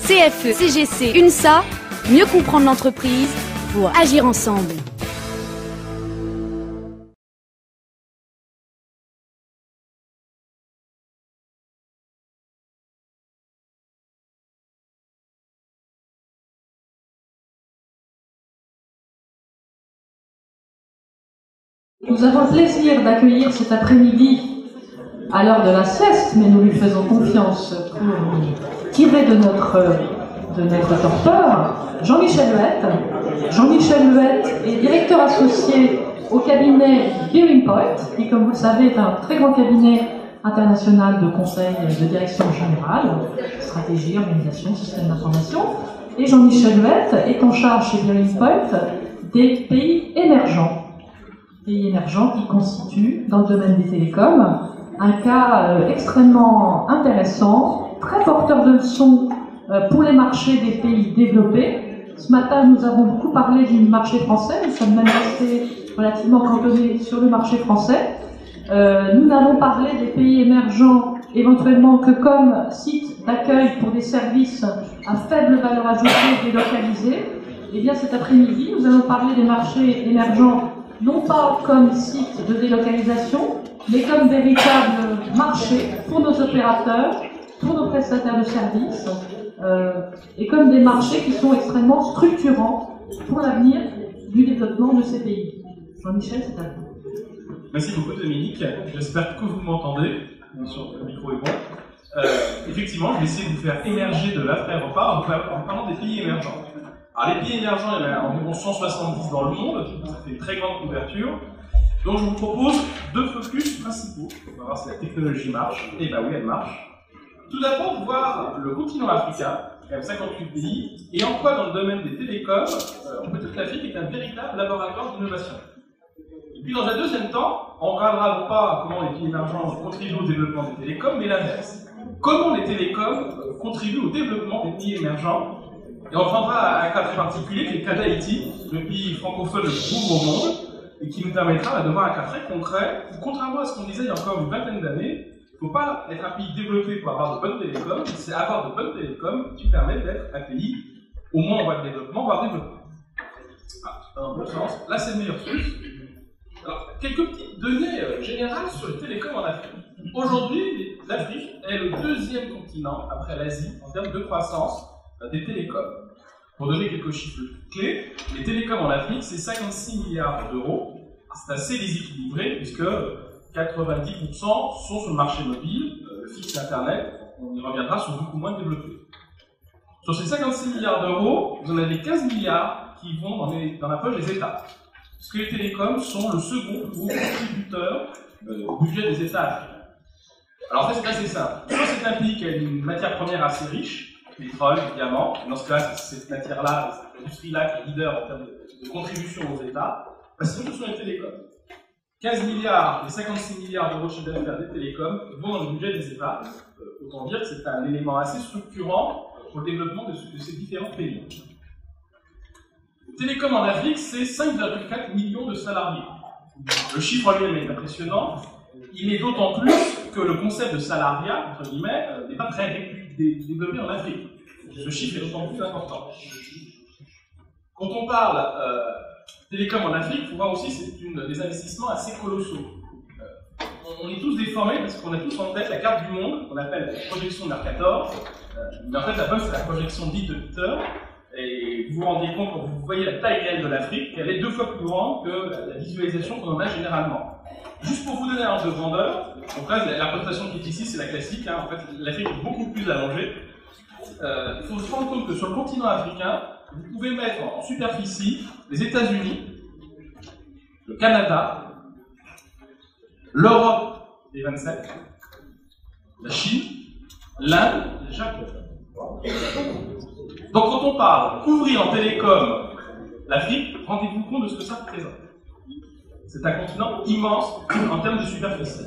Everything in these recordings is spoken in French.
CFE, CGC, UNSA, mieux comprendre l'entreprise pour agir ensemble. Nous avons le plaisir d'accueillir cet après-midi, à l'heure de la sieste, mais nous lui faisons confiance pour tirer de notre torpeur, Jean-Michel Huette. Jean-Michel Huette est directeur associé au cabinet Bearing Point, qui, comme vous le savez, est un très grand cabinet international de conseil de direction générale, stratégie, organisation, système d'information. Et Jean-Michel Huette est en charge chez Bearing Point des pays émergents. Pays émergents qui constituent, dans le domaine des télécoms, un cas extrêmement intéressant, très porteur de leçons pour les marchés des pays développés. Ce matin, nous avons beaucoup parlé du marché français, nous sommes même restés relativement cantonnés sur le marché français. Nous n'avons parlé des pays émergents éventuellement que comme site d'accueil pour des services à faible valeur ajoutée délocalisés. Et bien cet après-midi, nous allons parler des marchés émergents non pas comme site de délocalisation, mais comme véritable marché pour nos opérateurs, pour nos prestataires de services, et comme des marchés qui sont extrêmement structurants pour l'avenir du développement de ces pays. Jean-Michel, c'est à vous. Merci beaucoup Dominique, j'espère que vous m'entendez, bien sûr le micro est bon. Effectivement, je vais essayer de vous faire émerger de l'après-repas en parlant des pays émergents. Alors les pays émergents, il y en a environ 170 dans le monde, ça fait une très grande couverture. Donc je vous propose deux focus principaux. On va voir si la technologie marche. Et bah oui, elle marche. Tout d'abord, voir le continent africain, quand même 58 pays, et en quoi dans le domaine des télécoms, on peut dire que l'Afrique est un véritable laboratoire d'innovation. Et puis dans un deuxième temps, on ne regardera non pas comment les pays émergents contribuent au développement des télécoms, mais l'inverse. Comment les télécoms contribuent au développement des pays émergents. Et on prendra un cas très particulier qui est le cas d'Haïti, le pays francophone le plus pauvre au monde, et qui nous permettra de voir un cas très concret, où contrairement à ce qu'on disait il y a encore une vingtaine d'années, il ne faut pas être un pays développé pour avoir de bonnes télécoms, c'est avoir de bonnes télécoms qui permettent d'être un pays au moins en voie de développement, voire développement. Dans l'autre sens, là c'est le meilleur source. Alors, quelques petites données générales sur les télécoms en Afrique. Aujourd'hui, l'Afrique est le deuxième continent, après l'Asie, en termes de croissance des télécoms. Pour donner quelques chiffres clés, les télécoms en Afrique, c'est 56 milliards d'euros. C'est assez déséquilibré, puisque 90% sont sur le marché mobile, le fixe Internet, on y reviendra, sont beaucoup moins développés. Sur ces 56 milliards d'euros, vous en avez 15 milliards qui vont dans la poche des États. Puisque les télécoms sont le second plus gros contributeur au budget des États africains. Alors en fait, c'est assez simple. Soit c'est un pays qui a une matière première assez riche, pétrole, diamant. Dans ce cas, c'est cette matière-là, cette industrie-là qui est leader en termes de contribution aux États. Sinon, ce sont les télécoms. 15 milliards et 56 milliards d'euros de chiffre d'affaires des télécoms vont dans le budget des États. Autant dire que c'est un élément assez structurant pour le développement de ces différents pays. Les télécoms en Afrique, c'est 5,4 millions de salariés. Le chiffre lui-même est impressionnant. Il est d'autant plus que le concept de salariat, entre guillemets, n'est pas très développé en Afrique. Ce chiffre est d'autant plus important. Quand on parle télécom en Afrique, il faut voir aussi que c'est des investissements assez colossaux. On est tous déformés parce qu'on a tous en tête la carte du monde, qu'on appelle la projection de Mercator. Mais en fait, la bonne, c'est la projection dite de Peter. Et vous vous rendez compte, quand vous voyez la taille réelle de l'Afrique, qu'elle est 2 fois plus grande que la visualisation qu'on en a généralement. Juste pour vous donner un ordre de grandeur, donc là, la représentation qui est ici, c'est la classique. En fait, l'Afrique est beaucoup plus allongée. Il faut se rendre compte que sur le continent africain, vous pouvez mettre en superficie les États-Unis, le Canada, l'Europe, les 27, la Chine, l'Inde et le Japon. Donc quand on parle couvrir en télécom l'Afrique, rendez-vous compte de ce que ça représente. C'est un continent immense en termes de superficie.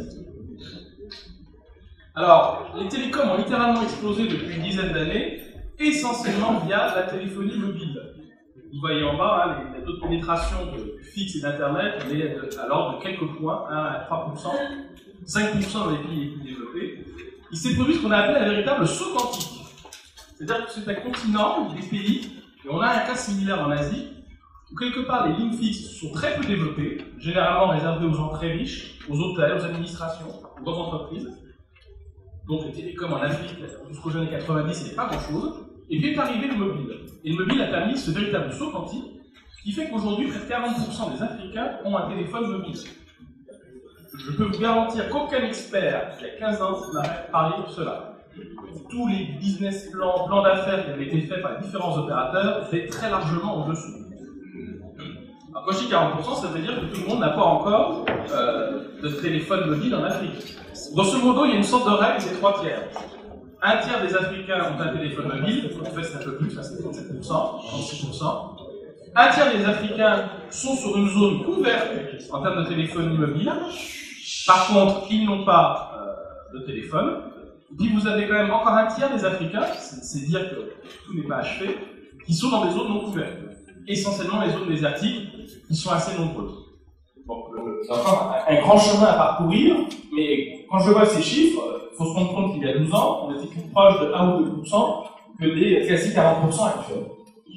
Alors, les télécoms ont littéralement explosé depuis une dizaine d'années, essentiellement via la téléphonie mobile. Vous voyez en bas, les taux de pénétration de fixe et d'Internet, on est à l'ordre de quelques points, 1 à 3%, 5% dans les pays les plus développés. Il s'est produit ce qu'on a appelé un véritable saut quantique. C'est-à-dire que c'est un continent, des pays, et on a un cas similaire en Asie, où quelque part les lignes fixes sont très peu développées, généralement réservées aux gens très riches, aux hôtels, aux administrations, aux grandes entreprises. Donc les télécoms en Afrique, jusqu'aux années 90, c'est pas grand-chose. Et puis est arrivé le mobile. Et le mobile a permis ce véritable saut quantique, qui fait qu'aujourd'hui, près de 40% des Africains ont un téléphone mobile. Je peux vous garantir qu'aucun expert, il y a 15 ans, n'a parlé de cela. Tous les business plans d'affaires qui avaient été faits par les différents opérateurs étaient très largement en dessous. Alors, quand je dis 40%, ça veut dire que tout le monde n'a pas encore de téléphone mobile en Afrique. Grosso modo, il y a une sorte de règle des 3 tiers. Un tiers des Africains ont un téléphone mobile, en fait c'est un peu plus, c'est 37%, 36%. Un tiers des Africains sont sur une zone couverte en termes de téléphonie mobile. Par contre, ils n'ont pas de téléphone. Et puis vous avez quand même encore un tiers des Africains, c'est dire que tout n'est pas achevé, qui sont dans des zones non couvertes. Essentiellement les zones désertiques, qui sont assez nombreuses. Donc, encore un grand chemin à parcourir, mais quand je vois ces chiffres, il faut se rendre compte qu'il y a 12 ans, on était plus proche de 1 ou 2% que des quasi 40% actuels.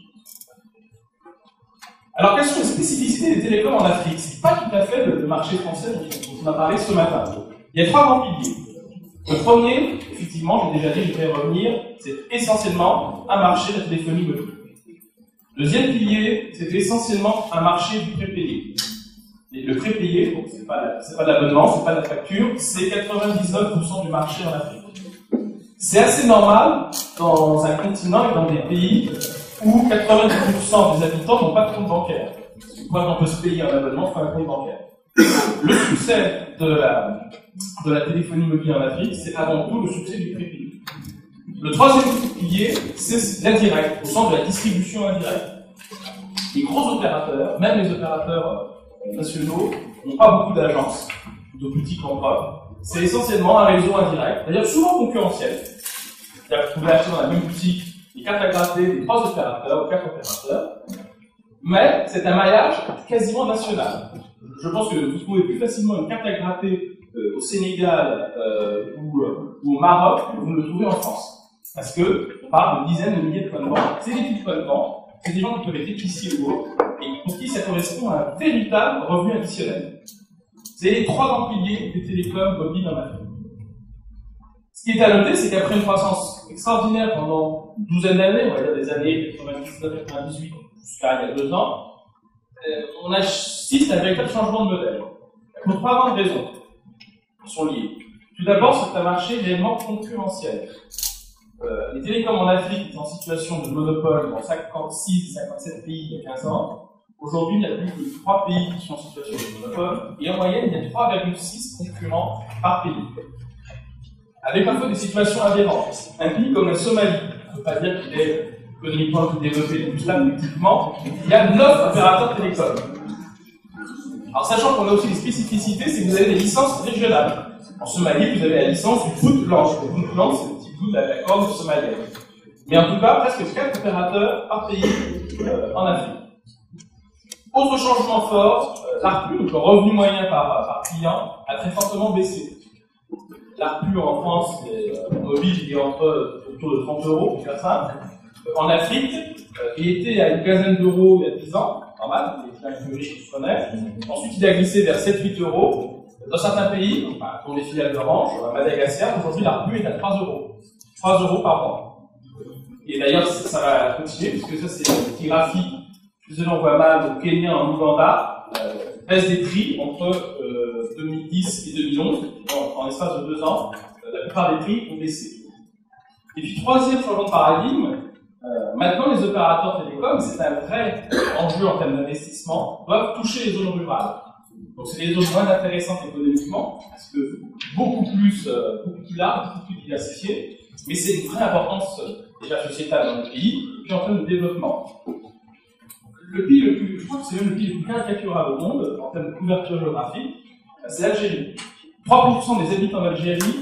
Alors, quelles sont les spécificités des télécoms en Afrique? C'est pas tout à fait le marché français dont on a parlé ce matin. Il y a 3 grands piliers. Le premier, effectivement, j'ai déjà dit, je vais y revenir, c'est essentiellement un marché de la téléphonie mobile. Le deuxième pilier, c'est essentiellement un marché du prépayé. Et le prépayé, donc c'est pas de l'abonnement, c'est pas de la facture, c'est 99% du marché en Afrique. C'est assez normal dans un continent et dans des pays où 90% des habitants n'ont pas de compte bancaire. Quand on peut se payer un abonnement, il faut un compte bancaire. Le succès de la téléphonie mobile en Afrique, c'est avant tout le succès du prépayé. Le troisième pilier, c'est l'indirect, au sens de la distribution indirecte. Les gros opérateurs, même les opérateurs nationaux, n'ont pas beaucoup d'agences, de boutiques en propre. C'est essentiellement un réseau indirect, d'ailleurs souvent concurrentiel. C'est-à-dire que vous pouvez acheter dans la même boutique les cartes à gratter des 3 opérateurs ou 4 opérateurs, mais c'est un maillage quasiment national. Je pense que vous trouvez plus facilement une carte à gratter au Sénégal ou au Maroc que vous ne le trouvez en France. Parce qu'on parle de dizaines de milliers de points de vente. C'est des petits points de vente, c'est des gens qui peuvent être épiciers ou autres, et pour qui ça correspond à un véritable revenu additionnel. C'est les 3 grands piliers des télécoms mobiles en Afrique. Ce qui est à noter, c'est qu'après une croissance extraordinaire pendant une douzaine d'années, on va dire des années 99-98 jusqu'à il y a 2 ans, on assiste à un véritable changement de modèle. Pour 3 grandes raisons qui sont liées. Tout d'abord, c'est un marché réellement concurrentiel. Les télécoms en Afrique étaient en situation de monopole dans 56-57 pays il y a 15 ans. Aujourd'hui, il n'y a plus que 3 pays qui sont en situation de monopole, et en moyenne, il y a 3,6 concurrents par pays. Avec parfois des situations aberrantes. Un pays comme la Somalie, on ne peut pas dire qu'il est économiquement plus développé, plus stable politiquement, il y a 9 opérateurs télécoms. Alors, sachant qu'on a aussi des spécificités, c'est que vous avez des licences régionales. En Somalie, vous avez la licence du Puntland. Le Puntland, c'est le petit bout de la corde somalienne. Mais en tout cas, presque 4 opérateurs par pays en Afrique. Autre changement fort, l'ARPU, donc le revenu moyen par client, a très fortement baissé. L'ARPU en France, mobile, il est autour de 30 €, pour faire simple. En Afrique, il était à une quinzaine d'euros il y a 10 ans, normal, il était un peu riche qui se connaît. Ensuite, il a glissé vers 7-8 €. Dans certains pays, pour les filiales d'Orange, à Madagascar, aujourd'hui, l'ARPU est à 3 €. 3 € par mois. Et d'ailleurs, ça va continuer, puisque ça, c'est un petit graphique. Je on voit mal au Kenya, en Ouganda, baisse des prix entre 2010 et 2011. En l'espace de 2 ans, la plupart des prix ont baissé. Et puis, troisième changement de paradigme, maintenant, les opérateurs télécoms, c'est un vrai enjeu en termes d'investissement, doivent toucher les zones rurales. Donc, c'est des zones moins intéressantes économiquement, parce que beaucoup plus larges, beaucoup plus diversifiées, mais c'est une vraie importance déjà sociétale dans le pays, et puis en termes de développement. Le pays le plus, je crois que c'est le pays le plus caricatural au monde, en termes de couverture géographique, c'est l'Algérie. 3% des habitants d'Algérie,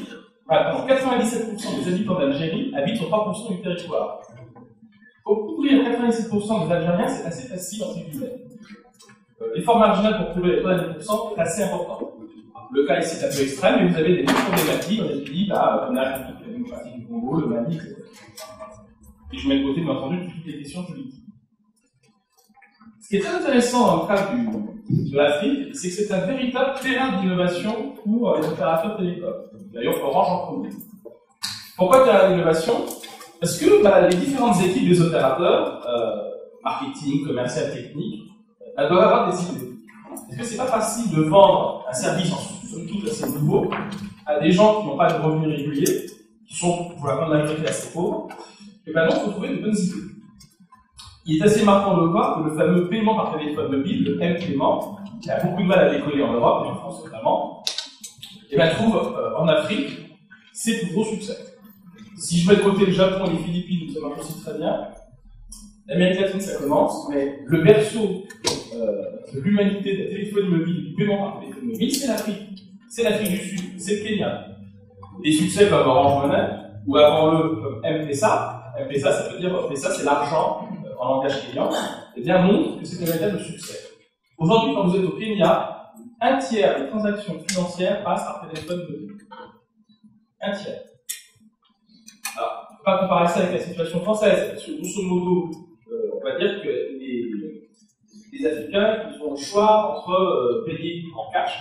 97% des habitants d'Algérie habitent sur 3% du territoire. Pour couvrir 97% des Algériens, c'est assez facile entre guillemets. L'effort marginal pour couvrir les 90% est assez important. Le cas ici est un peu extrême, mais vous avez des problématiques dans des pays comme la République démocratique du Congo, le Mali, etc. Et je mets de côté, bien entendu, toutes les questions politiques. Ce qui est très intéressant dans le cas de l'Afrique, c'est que c'est un véritable terrain d'innovation pour les opérateurs télécoms. D'ailleurs, Orange en premier. Pourquoi terrain d'innovation? Parce que les différentes équipes des opérateurs, marketing, commercial, technique, elles doivent avoir des idées. Parce que c'est pas facile de vendre un service, somme toute assez nouveau, à des gens qui n'ont pas de revenus réguliers, qui sont pour la grande majorité assez pauvres, et maintenant il faut trouver de bonnes idées. Il est assez marquant de voir que le fameux paiement par téléphone mobile, le M-paiement, qui a beaucoup de mal à décoller en Europe, et en France notamment, et trouve en Afrique ses plus gros succès. Si je mets de côté le Japon et les Philippines, ça marche aussi très bien. L'Amérique latine, ça commence, mais le berceau de l'humanité de la téléphonie mobile, du paiement par téléphone mobile, c'est l'Afrique. C'est l'Afrique du Sud, c'est le Kenya. Des succès comme Orange Money, ou avant eux, comme M-Pesa. M-Pesa, ça veut dire, Pesa, c'est l'argent en langage kenyan, et bien montre que c'est un véritable succès. Aujourd'hui, quand vous êtes au Kenya, un tiers des transactions financières passent par téléphone mobile. Un tiers. Alors, on ne peut pas comparer ça avec la situation française, parce que grosso modo, on va dire que les Africains, ils ont le choix entre payer en cash,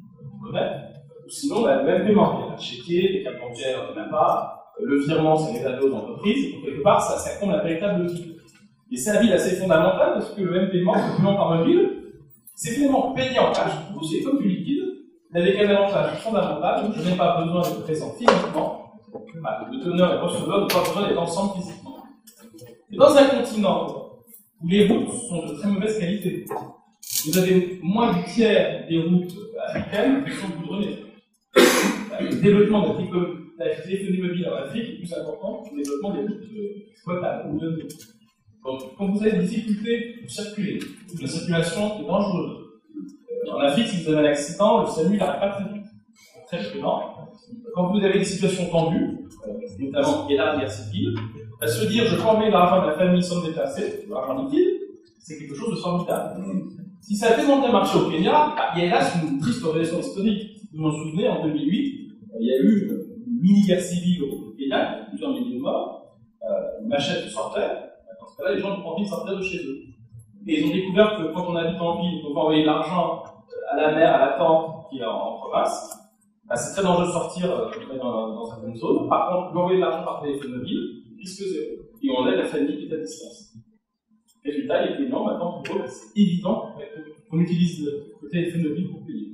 ou sinon, le même paiement. Il y a pas de chéquier, les cartes bancaires, il n'y en a pas, le virement, c'est réservé aux entreprises, donc quelque part, ça compte un véritable vide. Et c'est un vide assez fondamental, parce que le même paiement, le paiement par mobile, c'est finalement payé en cash, c'est comme du liquide, mais avec un avantage fondamental, je n'ai pas besoin d'être présent physiquement, le donneur et le receveur n'ont pas besoin d'être ensemble physiquement. Et dans un continent où les routes sont de très mauvaise qualité, vous avez moins du tiers des routes africaines qui sont goudronnées. Le développement de la téléphonie mobile en Afrique est plus important que le développement des routes potables ou de l'eau. Donc, quand vous avez des difficultés pour circuler, la circulation est dangereuse. En Afrique, si vous avez un accident, le SAMU n'arrive pas très vite. Très prudent. Quand vous avez des situations tendues, notamment il y a la guerre civile, se dire je peux enlever l'argent de la famille sans me déplacer, l'argent liquide, c'est quelque chose de formidable. Si ça a tellement bien marché au Kenya, il y a hélas une triste relation historique. Vous vous souvenez, en 2008, il y a eu une mini-guerre civile au Kenya, plusieurs milliers de morts, une machette sortait, dans ce cas-là, les gens ont envie de sortir de chez eux. Et ils ont découvert que quand on habite en ville, on peut envoyer l'argent à la mère, à la tante qui est en province. C'est très dangereux de sortir dans certaines zones. Par contre, envoyer de l'argent par téléphone mobile, risque zéro. Et on aide la famille qui est à distance. Résultat, les clients, maintenant, pour eux, c'est évident qu'on utilise le téléphone mobile pour payer.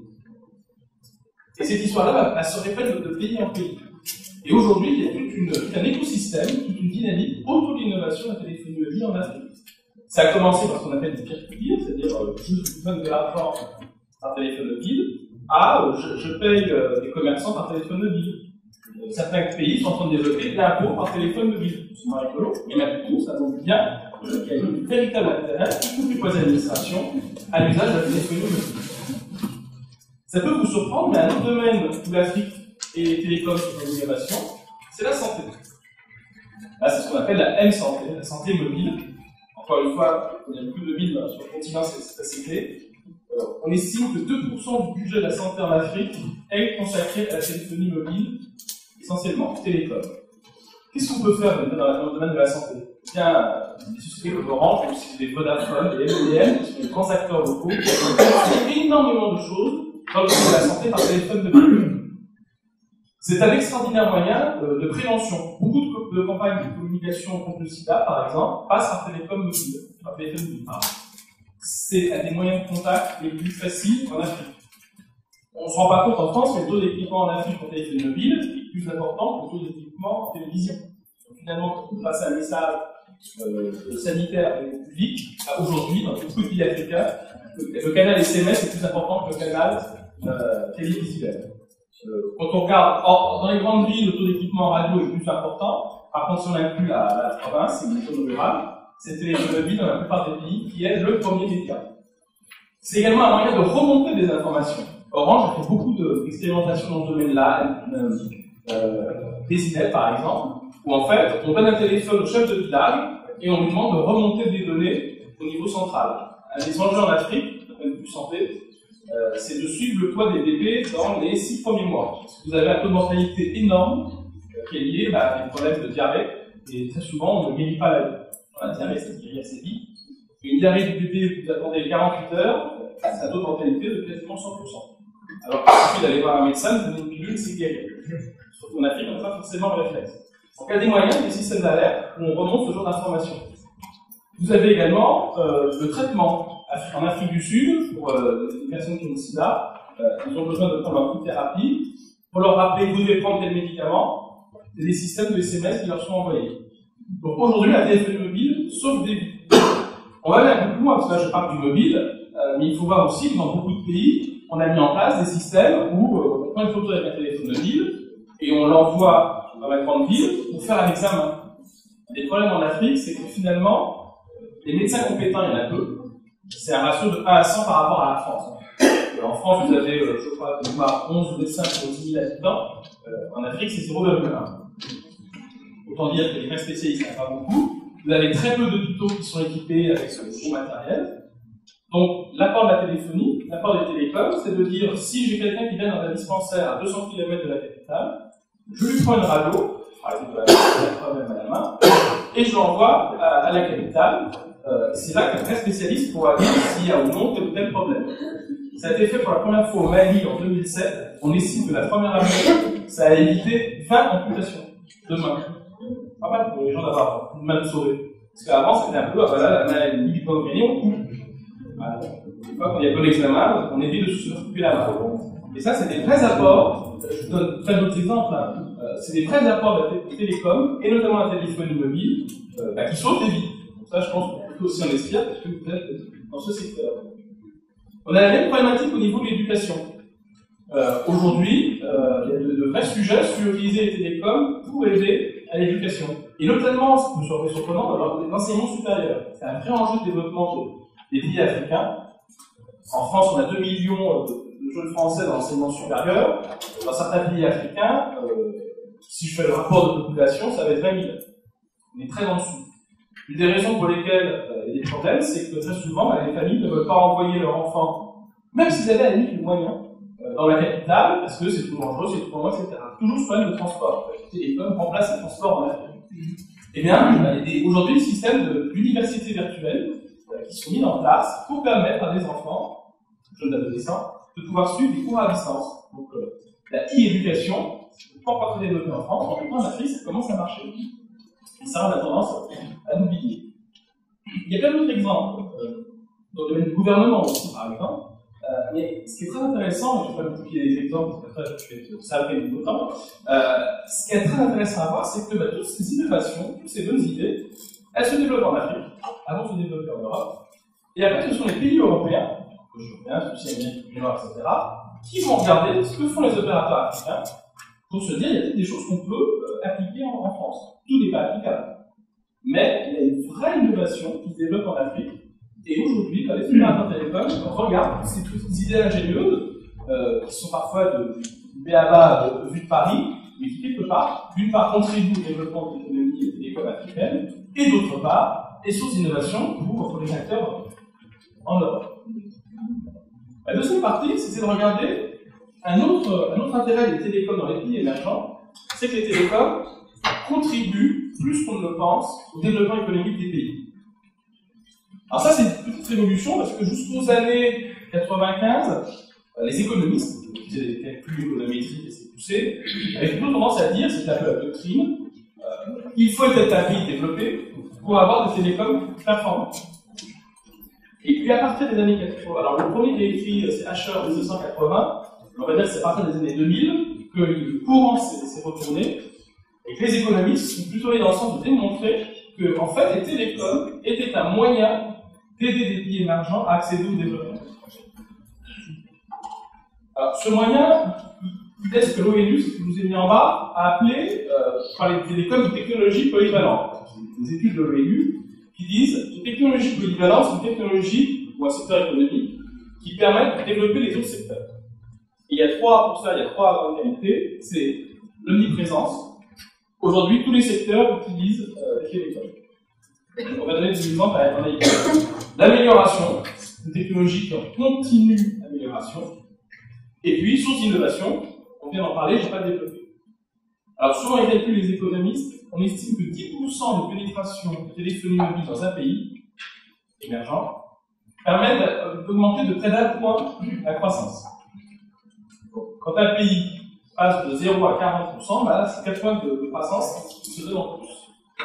Et cette histoire-là va se répète de pays en pays. Et aujourd'hui, il y a tout un écosystème, toute une dynamique autour de l'innovation de la téléphonie mobile en Afrique. Ça a commencé par ce qu'on appelle du peer-to-peer, c'est-à-dire je donne de l'argent par téléphone mobile, je paye des commerçants par téléphone mobile. Certains pays sont en train de développer l'impôt par téléphone mobile. C'est moins rigolo, mais maintenant, ça montre bien qu'il y a un véritable intérêt, y compris pour les administrations, à l'usage de la téléphonie mobile. Ça peut vous surprendre, mais un autre domaine où l'Afrique et les télécoms sont en innovation, c'est la santé. Là, c'est ce qu'on appelle la M-santé, la santé mobile. Encore une fois, il y a beaucoup de mobile sur le continent, c'est assez clé. On estime que 2% du budget de la santé en Afrique est consacré à la téléphonie mobile, essentiellement télécom. Qu'est-ce qu'on peut faire dans le domaine de la santé? Bien, des sociétés comme Orange, mais aussi des Vodafone, des MDM, qui sont des grands acteurs locaux, qui ont fait énormément de choses dans le domaine de la santé par téléphone mobile. C'est un extraordinaire moyen de prévention. Beaucoup de campagnes de communication contre le sida, par exemple, passent par téléphone mobile. C'est un des moyens de contact les plus faciles en Afrique. On ne se rend pas compte en France, mais le taux d'équipement en Afrique en téléphone mobile est plus important que le taux d'équipement en télévision. Donc, finalement, quand vous passez un message sanitaire et public, aujourd'hui, dans beaucoup de pays africains, le canal SMS est plus important que le canal télévisuel. Quand on regarde, dans les grandes villes, le taux d'équipement radio est plus important. Par contre, si on inclut la province et les zones rurales, c'est le téléphone mobile dans la plupart des pays qui est le premier média. C'est également un moyen de remonter des informations. Orange a fait beaucoup d'expérimentations dans ce domaine-là, Désinel par exemple, où en fait, on donne un téléphone au chef de village et on lui demande de remonter des données au niveau central. Un des enjeux en Afrique, d'un point de vue santé, c'est de suivre le poids des bébés dans les 6 premiers mois. Parce que vous avez un taux de mortalité énorme qui est lié à des problèmes de diarrhée Et très souvent, on ne guérit pas la vie. On a intérêt à guérir assez vite. Une diarrhée du bébé, vous attendez 48 heures, c'est un taux de mortalité de quasiment 100%. Alors qu'il suffit d'aller voir un médecin, de donner une pilule, c'est guéri. Sauf qu'en Afrique, on n'a pas forcément le réflexe. Donc il y a des moyens, des systèmes d'alerte, où on remonte ce genre d'informations. Vous avez également le traitement. En Afrique du Sud, pour les personnes qui ont le sida, ils ont besoin de prendre leur thérapie. Pour leur rappeler, vous devez prendre tel médicament, c'est des systèmes de SMS qui leur sont envoyés. Donc aujourd'hui, la téléphonie mobile sauve des vies. On va aller un peu plus loin, parce que là je parle du mobile, mais il faut voir aussi que dans beaucoup de pays, on a mis en place des systèmes où on prend une photo avec un téléphone mobile et on l'envoie dans la grande ville pour faire un examen. Les problèmes en Afrique, c'est que finalement, les médecins compétents, il y en a peu. C'est un ratio de 1 à 100 par rapport à la France. En France, vous avez, je crois, 11 médecins pour 10 000 habitants. En Afrique, c'est 0,1. Autant dire que les vrais spécialistes, il n'y en a pas beaucoup. Vous avez très peu d'hôpitaux qui sont équipés avec ce gros matériel. Donc, l'apport de la téléphonie, l'apport des télécoms, c'est de dire, si j'ai quelqu'un qui vient dans un dispensaire à 200 km de la capitale, je lui prends une radio, par exemple, même à la main, et je l'envoie à la capitale. C'est là qu'un vrai spécialiste pourra dire s'il y a ou non tel ou tel problème. Ça a été fait pour la première fois au Mali en 2007. On estime que la première année, ça a évité 20 amputations de mains. Pas mal pour les gens d'avoir une main sauvée. Parce qu'avant, c'était un peu, voilà, la maladie du pauvre gagné, on coupe. Voilà. Une fois qu'on y a peu d'examen, on évite de se couper la main. Et ça, c'est des vrais apports. Je vous donne plein d'autres exemples. C'est des vrais apports de la télécom, et notamment la téléphonie mobile, qui sauvent des vies. Donc ça, je pense qu'on peut aussi en espérer, parce que vous êtes dans ce secteur. On a la même problématique au niveau de l'éducation. Aujourd'hui, il y a de vrais sujets sur utiliser les télécoms pour aider à l'éducation. Et notamment, ce qui me semble surprenant, l'enseignement supérieur. C'est un vrai enjeu de développement des pays africains. En France, on a 2 millions de jeunes Français dans l'enseignement supérieur. Dans certains pays africains, si je fais le rapport de population, ça va être 20 000. On est très en dessous. Une des raisons pour lesquelles il y a des problèmes, c'est que très souvent, les familles ne veulent pas envoyer leurs enfants, même s'ils avaient à la limite les moyens, dans la capitale, parce que c'est trop dangereux, c'est trop loin, etc. Toujours ce problème de transport. Les télécoms remplacent les transports en Afrique. Eh bien, il y a aujourd'hui des systèmes d'université virtuelle qui sont mis en place pour permettre à des enfants, jeunes adolescents, de pouvoir suivre des cours à distance. Donc, la e-éducation, c'est pas encore très développé en France, en même temps, en Afrique, ça commence à marcher. Et ça, on a tendance à l'oublier. Il y a plein d'autres exemples, dans le domaine du gouvernement aussi, par exemple. Mais ce qui est très intéressant, je ne vais pas multiplier les exemples, parce que après je vais être salvé de temps. Ce qui est très intéressant à voir, c'est que toutes ces innovations, toutes ces bonnes idées, elles se développent en Afrique, avant de se développer en Europe. Et après, ce sont les pays européens, Suisse américaine du Nord, etc., qui vont regarder ce que font les opérateurs africains pour se dire qu'il y a peut-être des choses qu'on peut appliquer en France. Tout n'est pas applicable. Mais il y a une vraie innovation qui se développe en Afrique. Et aujourd'hui, les opérateurs télécoms regardent ces idées ingénieuses, qui sont parfois du B.A.B.A. vu de Paris, mais qui, quelque part, d'une part, contribuent au développement de l'économie et de l'école africaine, et d'autre part, est source d'innovation pour les acteurs en Europe. La deuxième partie, c'était de regarder un autre intérêt des télécoms dans les pays émergents, c'est que les télécoms contribuent, plus qu'on ne le pense, au développement économique des pays. Alors ça, c'est une petite révolution, parce que jusqu'aux années 95, les économistes, qui faisaient des calculs économétriques assez poussés, avaient plutôt tendance à dire, c'est un peu la doctrine, il faut être un pays développé pour avoir des télécoms performants. Et puis à partir des années 80, alors le premier qui a écrit, c'est Asher en 1980, on va dire que c'est à partir des années 2000 que le courant s'est retourné, et que les économistes sont plutôt allés dans le sens de démontrer que, en fait, les télécoms étaient un moyen d'aider des pays émergents à accéder au développement. Alors, ce moyen, il est ce que l'ONU, ce que je vous ai mis en bas, a appelé, par les télécoms, de technologies polyvalentes. Des études de l'ONU qui disent que technologie polyvalente, c'est une technologie ou un secteur économique qui permet de développer les autres secteurs. Et il y a trois grandes qualités, c'est l'omniprésence. Aujourd'hui, tous les secteurs utilisent les télécoms. On va donner des exemples à l'amélioration, une technologie qui est en continue amélioration. Et puis, source d'innovation, on vient d'en parler, je ne vais pas développer. Alors, selon les calculs des économistes, on estime que 10% de pénétration de téléphonie mobile dans un pays émergent permet d'augmenter de près d'1 point la croissance. Quand un pays passe de 0 à 40%, bah, c'est 4 points de croissance qui se donnent en plus.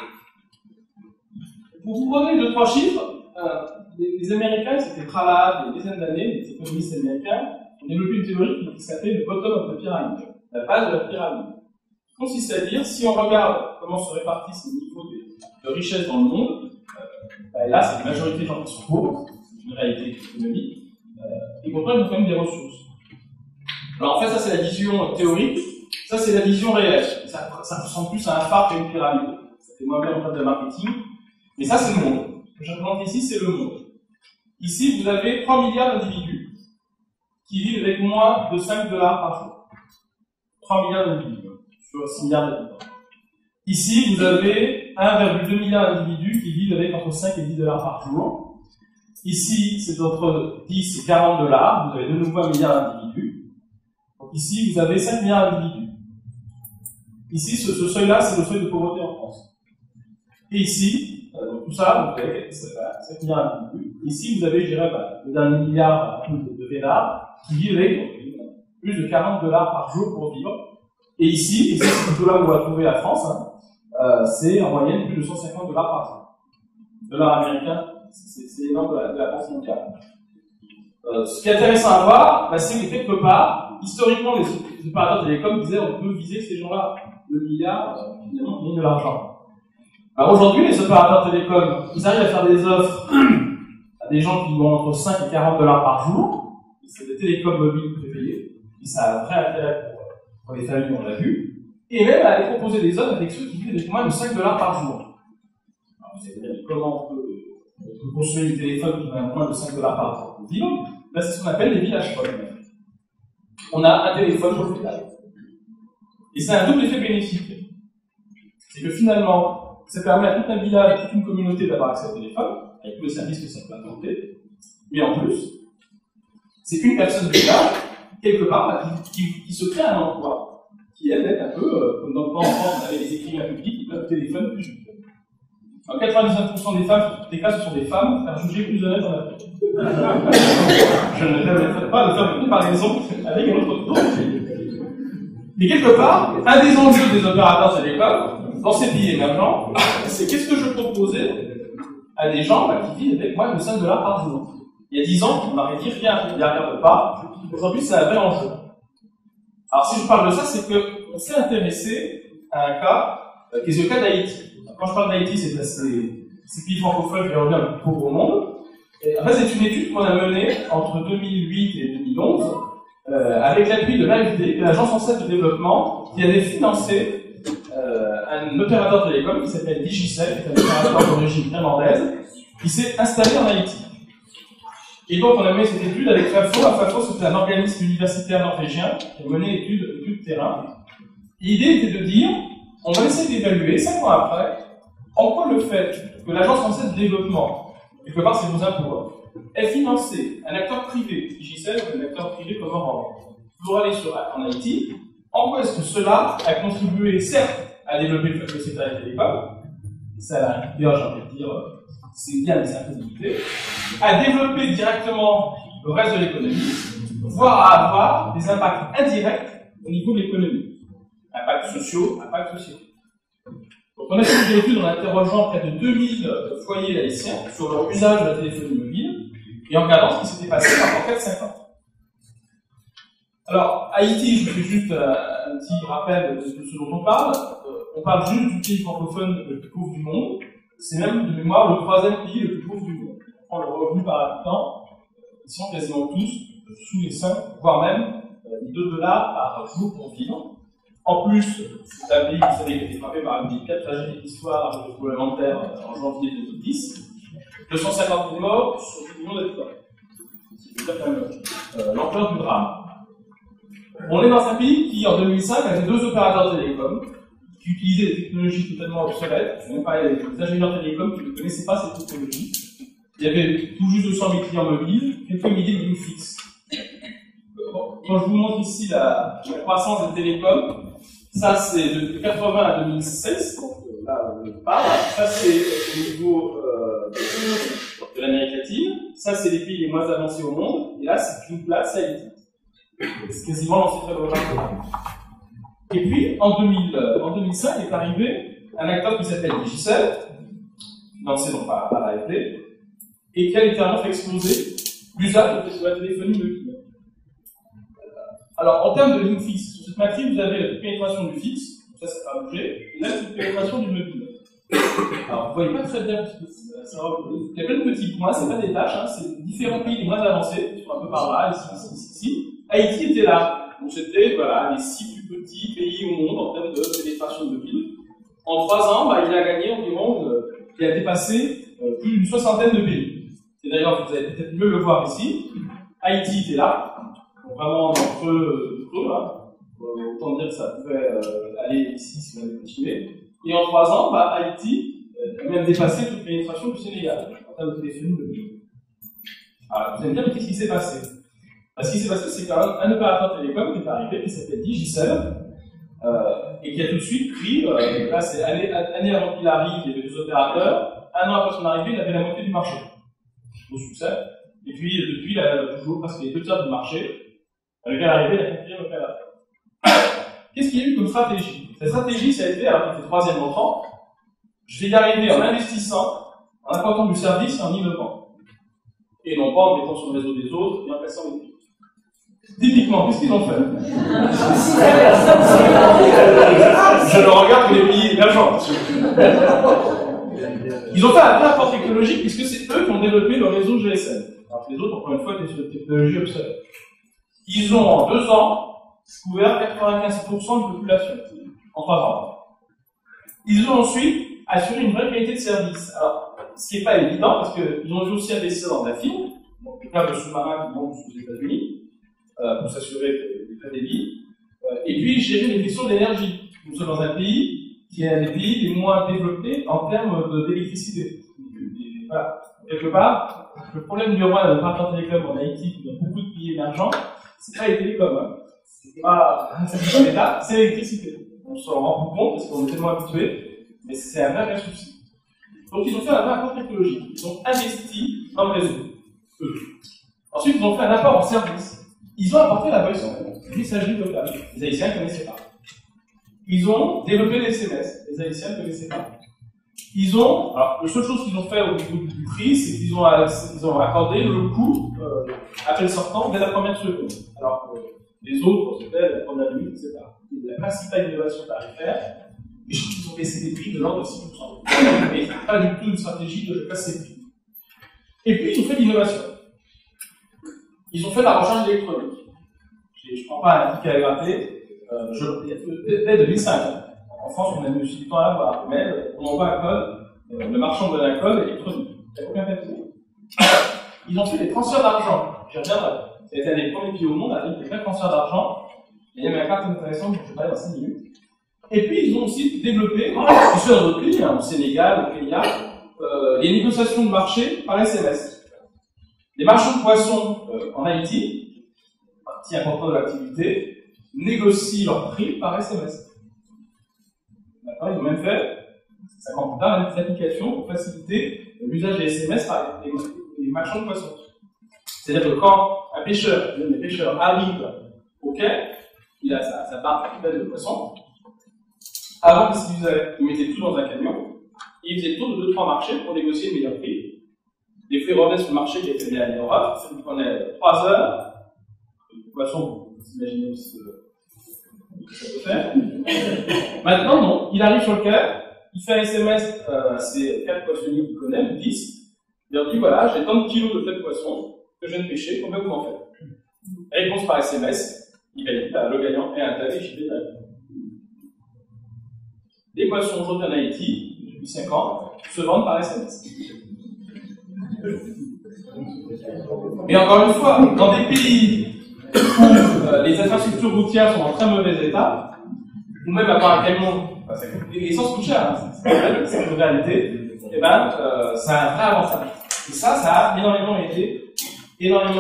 Pour vous donner 2-3 chiffres, les Américains, c'était travaillé des dizaines d'années, les économistes américains, ont développé une théorie qui s'appelle le bottom of the pyramid, la base de la pyramide. Qui consiste à dire, si on regarde comment se répartissent les niveaux de richesse dans le monde, bah, là, c'est une majorité de gens qui sont pauvres, c'est une réalité économique, et pourtant ils ont quand même des ressources. Alors en fait, ça c'est la vision théorique, ça c'est la vision réelle. Ça ressemble plus à un phare qu'à une pyramide. C'était moi bien en termes de marketing. Mais ça c'est le monde. Ce que j'implante ici, c'est le monde. Ici, vous avez 3 milliards d'individus qui vivent avec moins de 5 dollars par jour. 3 milliards d'individus sur 6 milliards d'habitants. Ici, vous avez 1,2 milliard d'individus qui vivent avec entre 5 et 10 dollars par jour. Ici, c'est entre 10 et 40 dollars. Vous avez de nouveau 1 milliard d'individus. Donc ici, vous avez 5 milliards d'individus. Ici, ce seuil-là, c'est le seuil de pauvreté en France. Et ici, donc tout ça, vous avez 5 milliards d'individus. Ici, vous avez, je dirais, le dernier milliard de vénards qui vivent avec plus de 40 dollars par jour pour vivre. Et ici, c'est plutôt là où on va trouver la France, c'est en moyenne plus de 150 dollars par jour. Dollars américains, c'est énorme de la Banque mondiale. Ce qui est intéressant à voir, c'est que quelque part, historiquement, les opérateurs télécoms disaient on peut viser ces gens-là, le milliard, finalement, qui gagnent de l'argent. Alors aujourd'hui, les opérateurs télécoms, ils arrivent à faire des offres à des gens qui vont entre 5 et 40 dollars par jour. C'est des télécoms mobiles prépayés. Et ça a un vrai intérêt pour les familles, on l'a vu. Et même à aller proposer des offres avec ceux qui vivent avec moins de 5 dollars par jour. Alors vous savez comment on peut consommer du téléphone qui va moins de 5 dollars par jour pour vivre. Là, c'est ce qu'on appelle les villages phones. On a un téléphone au village. Et c'est un double effet bénéfique. C'est que finalement, ça permet à tout un village, à toute une communauté d'avoir accès au téléphone, avec tous les services que ça peut apporter. Mais en plus, c'est une personne du village, quelque part, qui se crée un emploi, qui aide à être un peu, comme dans le temps en France, on avait des écrivains publics qui peuvent téléphone plus vite. En 99% des cas, ce sont des femmes, à juger plus honnêtes en Afrique. Je ne permettrai pas de faire une comparaison avec un autre pays. Mais quelque part, un des enjeux des opérateurs télécoms, dans ces pays émergents, c'est qu'est-ce que je proposais à des gens qui vivent avec moins de 5 dollars par jour. Il y a 10 ans, on m'aurait dit rien, il n'y a rien de pas. Aujourd'hui, c'est un vrai enjeu. Alors, si je parle de ça, c'est qu'on s'est intéressé à un cas qui est le cas d'Haïti. Quand je parle d'Haïti, c'est pays francophone qui revient le plus pauvre au monde. Et en fait, c'est une étude qu'on a menée entre 2008 et 2011 avec l'appui de l'AFD, l'Agence française de développement, qui avait financé un opérateur télécom qui s'appelle Digicel, qui est un opérateur d'origine irlandaise, qui s'est installé en Haïti. Et donc, on a mené cette étude avec FAFO. FAFO, c'était un organisme universitaire norvégien qui a mené l'étude de terrain. L'idée était de dire, on va essayer d'évaluer, 5 ans après, en quoi le fait que l'Agence française de développement, quelque part c'est vos impôts, ait financé un acteur privé, Digicel, un acteur privé comme Orange, pour aller en Haïti, en quoi est-ce que cela a contribué, certes, à développer le secteur des télécoms, ça, d'ailleurs, j'ai envie de dire, c'est bien mais c'est un peu limité, à développer directement le reste de l'économie, voire à avoir des impacts indirects au niveau de l'économie. Impacts sociaux, impacts sociaux. Donc on a fait une étude en interrogeant près de 2000 foyers haïtiens sur leur usage de la téléphonie mobile et en regardant ce qui s'était passé pendant 4-5 ans. Alors, Haïti, je fais juste un petit rappel de ce dont on parle. On parle juste du pays francophone le plus pauvre du monde. C'est même, de mémoire, le 3e pays le plus pauvre du monde. On prend le revenu par habitant, ils sont quasiment tous sous les 5, voire même les 2 dollars par jour pour vivre. En plus, c'est un pays, vous savez, qui a été frappé par une des 4 tragédies de l'histoire de tremblement de terre en janvier 2010. 250 000 morts sur 10 millions d'habitants. C'est quand même l'ampleur du drame. On est dans un pays qui, en 2005, avait 2 opérateurs télécoms qui utilisaient des technologies totalement obsolètes. Je vais parler des ingénieurs télécoms qui ne connaissaient pas ces technologies. Il y avait tout juste 200 000 clients mobiles, quelques milliers de lignes fixes. Quand je vous montre ici la croissance des télécoms, Ça, c'est de 80 à 2016, donc là, on parle. Ça, c'est au niveau de l'Amérique latine. Ça, c'est les pays les moins avancés au monde. Et là, c'est une place Haïti. C'est quasiment l'ancien Et puis, en 2005, est arrivé un acteur qui s'appelle Digicel, financé donc par l'AFD, et qui a littéralement fait exploser l'usage de la téléphonie mobile. Alors, en termes de ligne fixe, sur cette matrice, vous avez la pénétration du fixe, ça va bouger, et là, c'est la pénétration du mobile. Alors, vous voyez pas très bien, parce que il y a plein de petits points, c'est pas des tâches, hein, c'est différents pays les moins avancés, qui sont un peu par là, ici. Haïti était là. Donc, c'était, voilà, les 6 plus petits pays au monde en termes de pénétration de mobile. En 3 ans, il a gagné environ, il a dépassé plus d'une 60aine de pays. Et d'ailleurs, vous allez peut-être mieux le voir ici. Haïti était là, donc vraiment entre eux, autant dire que ça pouvait aller ici si on avait continué. Et en 3 ans, Haïti a même dépassé toute pénétration du Sénégal en termes de téléphonie mobile. Alors, vous allez me dire, mais qu'est-ce qui s'est passé? Ce qui s'est passé, c'est quand même un opérateur télécom qui est arrivé, qui s'appelle Digicel, et qui a tout de suite pris, là c'est année avant qu'il arrive, il y avait 2 opérateurs, 1 an après son arrivée, il avait la moitié du marché. Au succès. Et puis, depuis, il a toujours presque les 2/3 du marché, avec à l'arrivée, il a 4e opérateur. Qu'est-ce qu'il y a eu comme stratégie? Cette stratégie, ça a été, alors qu'il était 3e entrant, je vais y arriver en investissant, en apportant du service et en innovant. Et non pas en mettant sur le réseau des autres et en cassant les prix. Typiquement, qu'est-ce qu'ils ont fait? Je le regarde pour les pays émergents. Ils ont fait un vrai apport technologique puisque c'est eux qui ont développé le réseau GSM. Alors que les autres, encore une fois, étaient sur des technologies obsolètes. Ils ont, en 2 ans, couvert 95% de la population. En 3 ans. Ils ont ensuite assuré une vraie qualité de service. Alors, ce qui n'est pas évident parce qu'ils ont aussi investi dans la fibre, donc le câble sous-marin qui monte aux États-Unis, pour s'assurer des très débits, et puis gérer les questions d'énergie. Nous sommes dans un pays qui est un des pays les moins développés en termes d'électricité. Voilà. Quelque part, le problème du roi de l'opérateur télécom en Haïti, dans beaucoup de pays émergents, c'est pas les télécoms. Hein. C'est pas l'État, c'est l'électricité. On s'en rend plus compte parce qu'on est tellement habitués, mais c'est un vrai souci. Donc ils ont fait un vrai apport technologique. Ils ont investi dans le réseau. Ensuite, ils ont fait un apport en service. Ils ont apporté la voice en messagerie locale. Les Haïtiens ne connaissaient pas. Ils ont développé les SMS. Les Haïtiens ne connaissaient pas. Ils ont, alors, la seule chose qu'ils ont fait au niveau du prix, c'est qu'ils ont accordé le coût appel sortant dès la première seconde. Alors que les autres, c'était la première minute, etc. La principale innovation tarifaire, et je trouve qu'ils ont baissé les prix de l'ordre de 6%. Mais pas du tout une stratégie de passer les prix. Et puis, ils ont fait l'innovation. Ils ont fait la recharge électronique. Je ne prends pas un ticket à gratter. Dès 2005, en France, on a mis aussi du temps à l'avoir. Mais on envoie un code, le marchand donne un code électronique. Il n'y a aucun papier. Ils ont fait des transferts d'argent. J'y reviendrai. Ça a été un des premiers pays au monde à faire des transferts d'argent. Il y avait un carte intéressante dont je vais parler dans 5 minutes. Et puis, ils ont aussi développé, je suis dans d'autres pays, au Sénégal, au Kenya, les négociations de marché par SMS. Les marchands de poissons en Haïti, partie importante de l'activité, négocient leur prix par SMS. Maintenant, ils ont même fait, 50 ans plus tard, des applications pour faciliter l'usage des SMS par les marchands de poissons. C'est-à-dire que quand un pêcheur, les pêcheurs arrivent au quai, il a sa barre de poissons. Avant qu'est-ce qu'il faisait? Il mettait tout dans un camion, et il faisait le tour de 2-3 marchés pour négocier le meilleur prix. Les prix revenaient sur le marché qui était bien en Europe, ça nous prenait 3 heures. De toute façon, vous imaginez aussi ce que ça peut faire. Maintenant, non. Il arrive sur le quai, il fait un SMS à ses 4 poissonniers qu'il connaît, ou 10. Il leur dit voilà, j'ai tant de kilos de tel poisson que je viens de pêcher, combien vous en faites? Réponse par SMS, il valide, le gagnant est installé chez les directement. Les poissons aujourd'hui en Haïti, depuis 5 ans, se vendent par SMS. Et encore une fois, dans des pays où les infrastructures routières sont en très mauvais état, ou même avoir un camion, l'essence coûte cher, hein, c'est une réalité, et ça a un vrai avantage. Et ça a énormément aidé